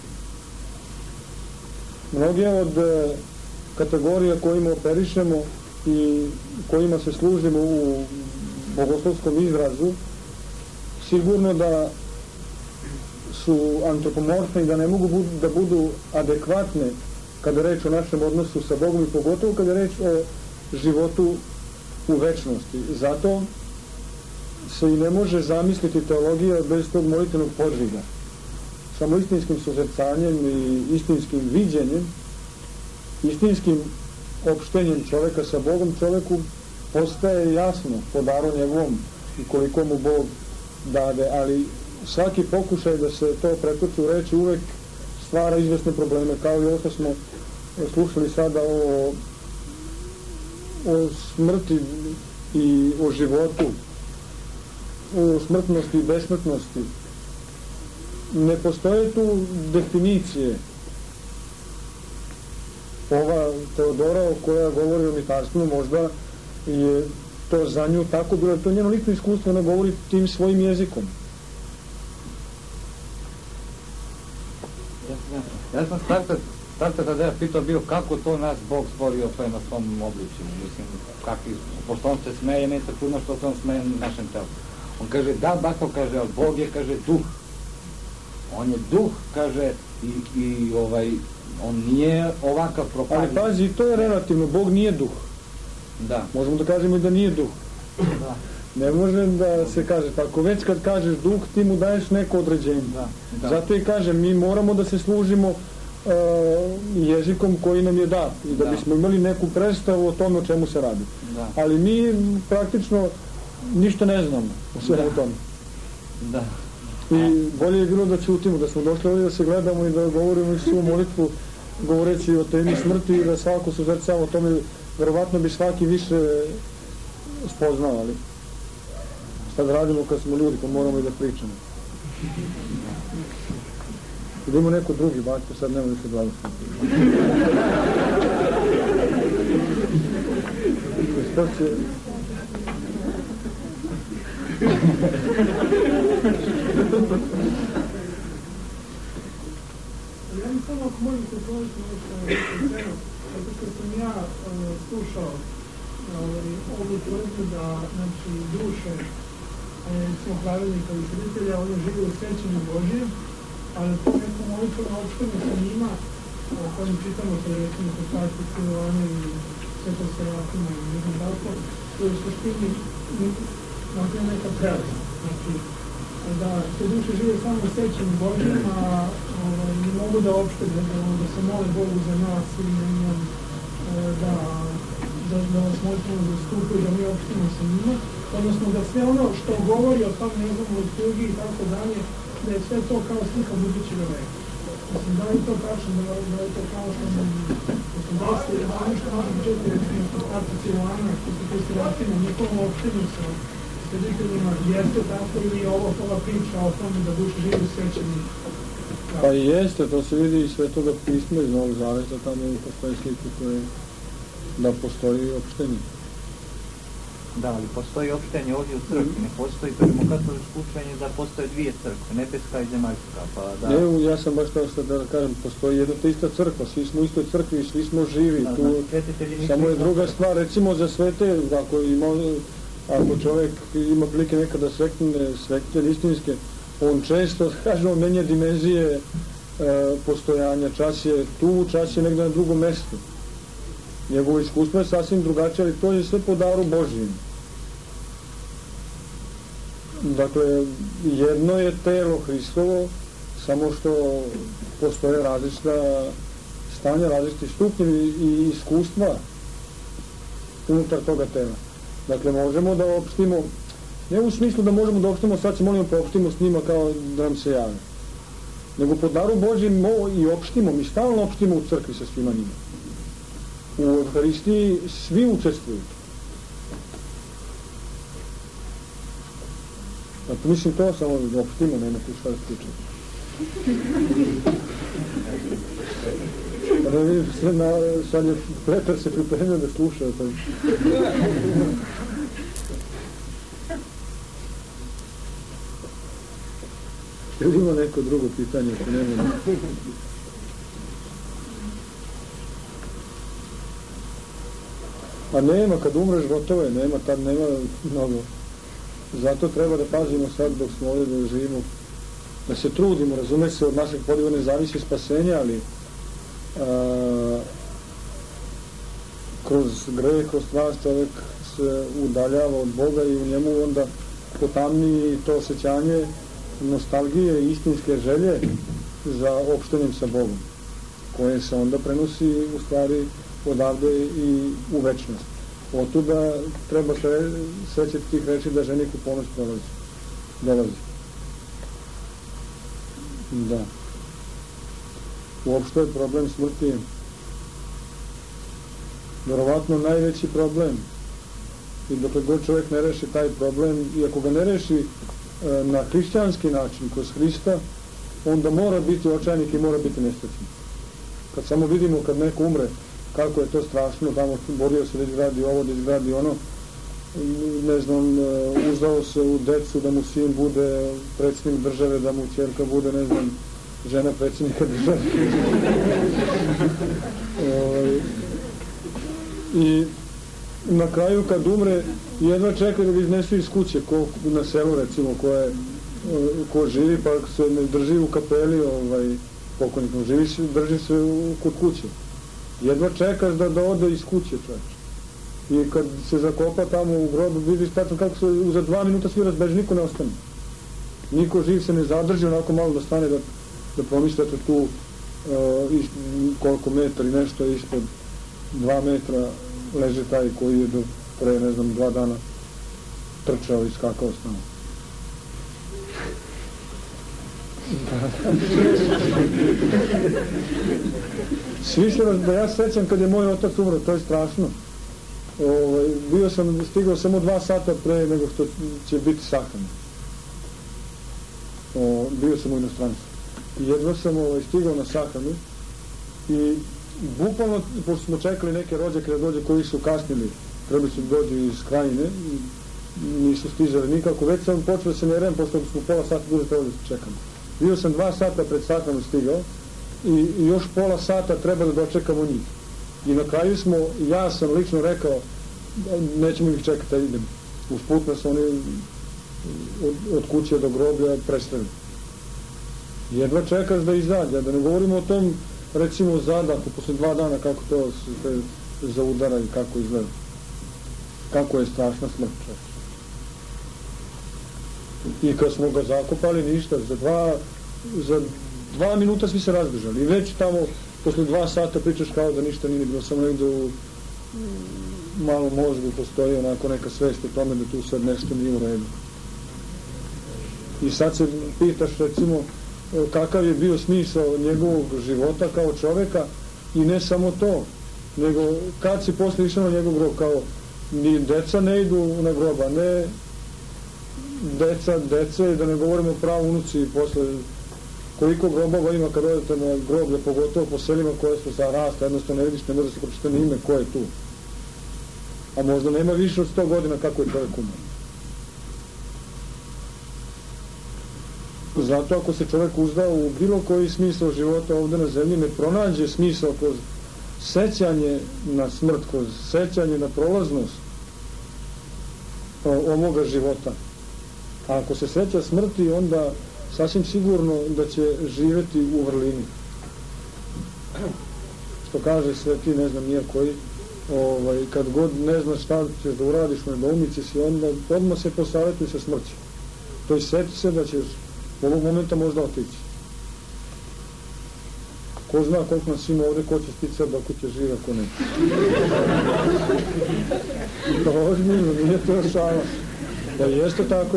Mnoge od kategorija kojima operišemo i kojima se služimo u bogoslovskom izrazu, sigurno da su antropomorfne i da ne mogu da budu adekvatne kada je reč o našem odnosu sa Bogom i pogotovo kada je reč o životu u večnosti. Zato se i ne može zamisliti teologija bez tog molitvenog podžiga. Samo istinskim suzrcanjem i istinskim viđenjem, istinskim opštenjem čoveka sa Bogom, čoveku postaje jasno po daru njegovom i koliko mu Bog dade, ali svaki pokušaj da se to pretoči u reči uvek stvara izvesne probleme, kao i ovo što smo slušali sada o smrti i o životu, o smrtnosti i besmrtnosti. Ne postoje tu definicije. Ova Teodora koja govori o mitarstvu, možda je to za nju tako bilo, to njeno lično iskustvo, ne govori tim svojim jezikom. Ja sam starta tada pitao bio kako to nas Bog stvorio sve na svom obličju, mislim, pošto on se smeje, meni se čudno što se on smeje našem telu. On kaže, da, bako, kaže, ali Bog je, kaže, duh. On je duh, kaže, i on nije ovakav propaljen. Ali pazi, to je relativno, Bog nije duh. Da. Možemo da kažemo i da nije duh. Da. Ne može da se kaže, tako već kad kažeš duh, ti mu daješ neko određenje. Da. Zato i kažem, mi moramo da se služimo jezikom koji nam je dat i da bismo imali neku predstavu o tome o čemu se radi. Da. Ali mi praktično ništa ne znamo o svemu tome. Da. I bolje je bilo da ćutimo, da smo došli ovdje da se gledamo i da govorimo i svu molitvu govoreći o temi smrti i da svako suzrcava o tome, verovatno bi svaki više spoznao, ali šta da radimo kad smo ljudi, pa moramo i da pričamo. Idemo neko drugi, bačko, sad nema više glavnosti. Što će... Ja mi samo ako možem se otvoriti nešto rečeno, zato što sam ja slušao ovu tvrdnju da, znači, duše svog pravilnika i sreditelja, oni žive u sećanju Božije, ali to neko molitveno opšteno sa njima, o kojem čitamo se, recimo, kod Carstva Silovana i Sveta Serafina i ne znam tako, to je u suštini neka prelazna. Znači, da se duše žive samo u sećanju Božjem, a ne mogu da opšte, da se mole Bogu za nas i da nas molitveno zastupaju, da mi opštimo sa njima, odnosno da sve ono što govori o tom, ne znam, od tugi i tako dalje, da je sve to kao slika budućeg veka. Mislim, da li je to tačno, da je to kao što nam dosta, da ono što možemo četi, recimo, kod Carstva Silovana, kod Svete Serafina, njihovom opštenju sa srediteljima, jeste tako ili ova priča o tome da duša živi u sećanju? Pa jeste, to se vidi iz Svetoga pisma, iz Novog Zaveta, tamo postoje slike koje da postoji opštenje. Da, ali postoji opštenje ovdje u crkvi, ne postoji rimokatoličko učenje da postoje dvije crkve, nebeska i zemaljska, pa da... Ne, ja sam baš to da kažem, postoji jedna te ista crkva, svi smo u istoj crkvi, svi smo živi, da, tu samo je druga stvar, recimo za svete, ako čovjek ima prilike nekada svetitelj istinske, on često, kažemo, menja dimenzije postojanja, čas je tu, čas je negdje na drugom mjestu. Njegovo iskustvo je sasvim drugačije, ali to je sve po daru Božijim. Dakle, jedno je telo Hristovo, samo što postoje različita stanja, različiti stupnjevi i iskustva unutar toga tema. Dakle, možemo da opštimo, ne u smislu da možemo da opštimo, sad se molimo poopštimo s njima kao da nam se jave, nego po daru Božjem i opštimo, mi stalno opštimo u crkvi sa svima njima. U Euharistiji svi učestvuju. Dakle, mislim, to samo da opštimo, nema tu šta da pričam. Pa ne vidim, sad je Petar se pripremio da sluša. Ili ima neko drugo pitanje, ako nema? A nema, kad umreš gotovo je, nema, tad nema mnogo. Zato treba da pazimo sad dok smo ovdje da živimo, da se trudimo, razume se, od našeg podijeva ne zavisi spasenja, ali kroz greh, kroz strast čovjek se udaljava od Boga i u njemu onda potamni to osjećanje nostalgije i istinske želje za opštenjem sa Bogom, koje se onda prenosi u stvari odavde i u večnost. Otuda treba se sećati tih reči da ženik u ponoć dolazi. Da. Uopšte je problem smrti verovatno najveći problem. I dokle god čovjek ne reši taj problem, i ako ga ne reši na hrišćanski način, kroz Hrista, onda mora biti očajnik i mora biti nesrećnik. Kad samo vidimo kad neko umre, kako je to strašno, tamo borio se da izgradi ovo, da izgradi ono, ne znam, uzdao se u decu da mu sin bude predsjednik države, da mu ćerka bude, ne znam, žena predsjednika države. I na kraju kad umre, jedva čeka da ga iznesu iz kuće, ko na selu recimo, ko živi pa se ne drži u kapeli pokojnikom, drži se kod kuće. Jedva čekaš da ode iz kuće, čovječ. I kad se zakopa tamo u grobu, vidiš tačno kako se za 2 minuta svi razbeži, niko ne ostane. Niko živ se ne zadrži, onako malo da stane da promislite tu koliko metra i nešto ispod 2 metra leže taj koji je do pre, ne znam, 2 dana trčao i skakao s nama. Svi se da ja sećam kad je moj otac umro, to je strašno. Stigao samo 2 sata pre nego što će biti sahran. Bio sam u inostranstvu. I jedva sam stigao na sahranu i bukvalno, pošto smo čekali neke rođake da dođe koji su kasnili, trebali su dođu iz Krajine, nisu stizali nikako, već sam počeo da se nerem, pošto smo pola sata duže trebali da čekamo. Bio sam 2 sata pred sahranu stigao i još pola sata treba da dočekamo njih. I na kraju ja sam lično rekao, nećemo ih čekati da idem. Usput nas oni od kuće do groblja prestreli. Jedva čekaš da izađe, da ne govorimo o tom, recimo, zadaku, posle 2 dana, kako to se zaudara i kako izgleda. Kako je strašna smrt. I kad smo ga zakopali, ništa, za 2 minuta svi se razbežali. I već tamo, posle 2 sata pričaš kao da ništa nije bilo, samo negdje u malom mozgu postoji onako neka svest o tome da tu sad nešto nije u redu. I sad se pitaš, recimo, kakav je bio smisao njegovog života kao čoveka i ne samo to, nego kad si posle išao na njegov grob, kao ni deca ne idu na groba, ne dece, da ne govorimo pravo unuci i posle koliko grobova ima kad odete na groblje, pogotovo po selima koje su sa rasta, jednostavno ne vidiš, ne može se pročitati ime ko je tu. A možda nema više od 100 godina kako je čovjek umro. Zato ako se čovjek uzdao u bilo koji smisao života ovdje na zemlji, ne pronađe smisao kroz sećanje na smrt, kroz sećanje na prolaznost ovoga života. A ako se seća smrti, onda sasvim sigurno da će živjeti u vrlini. Što kaže sveti, ne znam nije koji, kad god ne znaš šta ćeš da uradiš na nedoumici si, onda odmah se posavjetuj sa smrću. To je sjeti se da ćeš ovog momenta možda otići. Ko zna koliko nas ima ovdje, ko će sticati dok će živa, ko ne. To ozbiljno, nije to šala. Da jeste tako.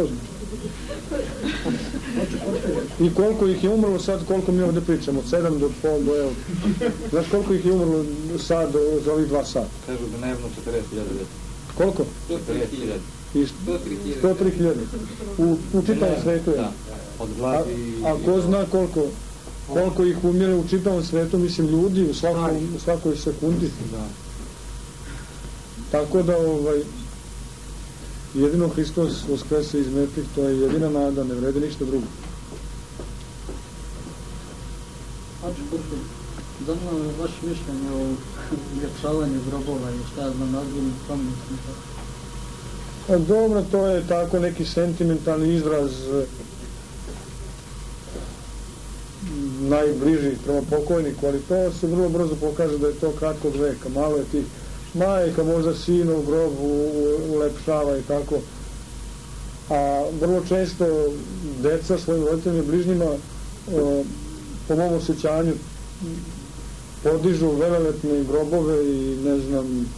I koliko ih je umrlo sad, koliko mi ovdje pričamo, 7 do pol do evo. Znaš koliko ih je umrlo sad za ovih 2 sata? Kažu da najedno 40.000 ljudi. Koliko? 103.000. 103.000. U čitavom svetu je. Da, od gladi. A ko zna koliko ih umire u čitavom svetu, mislim, ljudi u svakoj sekundi. Da. Tako da, jedino Hristos uskrese iz mrtvih, to je jedina nada, ne vredi ništa drugo. Zanima me vaše mišljenje o uljepšavanju grobova i šta ja znam, nazivnim spomenicima. Dobro, to je tako neki sentimentalni izraz najbliži prema pokojniku, ali to se vrlo brzo pokaže da je to kratkog veka. Malo je tih majka, možda sina u grobu ulepšava i tako. A vrlo često deca svojim roditeljima i bližnjima po mom osjećanju podižu velelepne grobove i ne znam,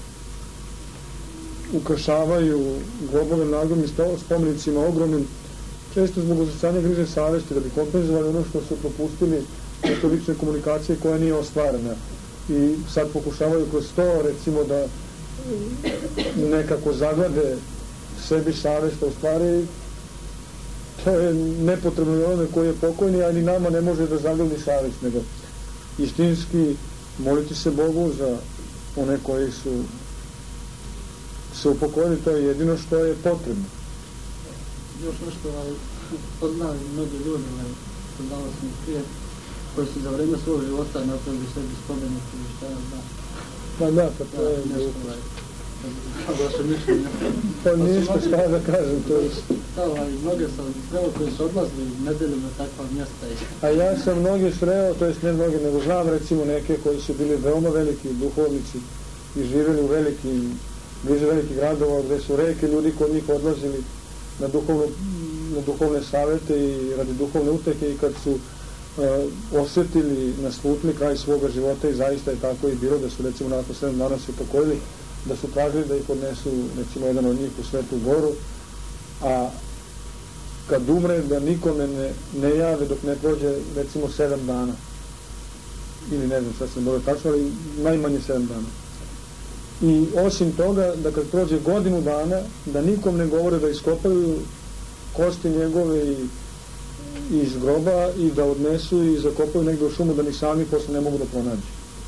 ukrašavaju grobove nagomnim spomenicima ogromnim, često zbog osjećanja griže savesti, da bi kompenzovali ono što su propustili preko lične komunikacije koja nije ostvarena. I sad pokušavaju kroz to, recimo, da nekako zaglade sebi savest, a u stvari to je nepotrebno i onome koji je pokojni, a ni nama ne može da zagledi savest, nego istinski moliti se Bogu za one koji su se upokojili, to je jedino što je potrebno. Još nešto, poznali mnogi ljudi, poznala sam ih prije, koji su za vreme svog života napravili sebi spomenike i šta ja znam. Pa da, pa to je nešto, vaše mišljenje. Pa ništa, šta da kažem, to je... Da, mnoge sam sreo koji su odlazili nedeljom na takva mjesta. A ja sam mnoge sreo, to jest ne mnoge, nego znam recimo neke koji su bili veoma veliki duhovnici i živjeli u bliže velikih gradova, gde su reke ljudi kod njih odlazili na duhovne savete i radi duhovne utehe, i kad su osjetili, naslutili kraj svoga života, i zaista je tako i bilo, da su recimo nakon 7 dana se upokojili, da su tražili da ih odnesu recimo jedan od njih u Svetu Goru, a kad umre da nikome ne jave dok ne prođe recimo 7 dana, ili ne znam šta sam dobro tačno, ali najmanje 7 dana. I osim toga, da kad prođe godinu dana, da nikom ne govore da iskopaju kosti njegove iz groba i da odnesu i zakopaju negdje u šumu, da ni sami posle ne mogu da pronađu.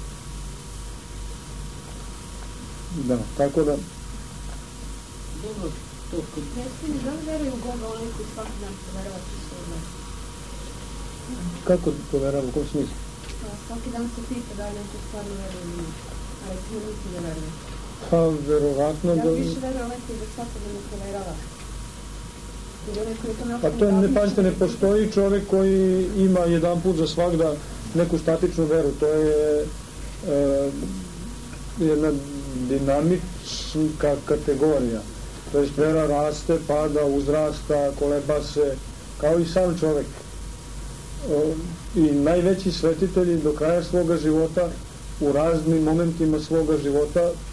Da, tako da... Dobro, to kod... Jeste mi, da li veruju u Boga oni koji svaki dan poveravati u svoj dan? Kako poverava, u kom smislu? Svaki dan se pita da li on to stvarno veruje ili nije. A recimo nisi ne veruje. Pa, verovatno da... Ja više verujem ovaj koji da svakodnevno poverava. Pa to ne postoji čovjek koji ima jedan put za svakda neku statičnu veru. To je jedna dinamička kategorija. To je vera raste, pada, uzrasta, koleba se, kao i sam čovjek. I najveći svetitelji do kraja svoga života, u raznim momentima svoga života,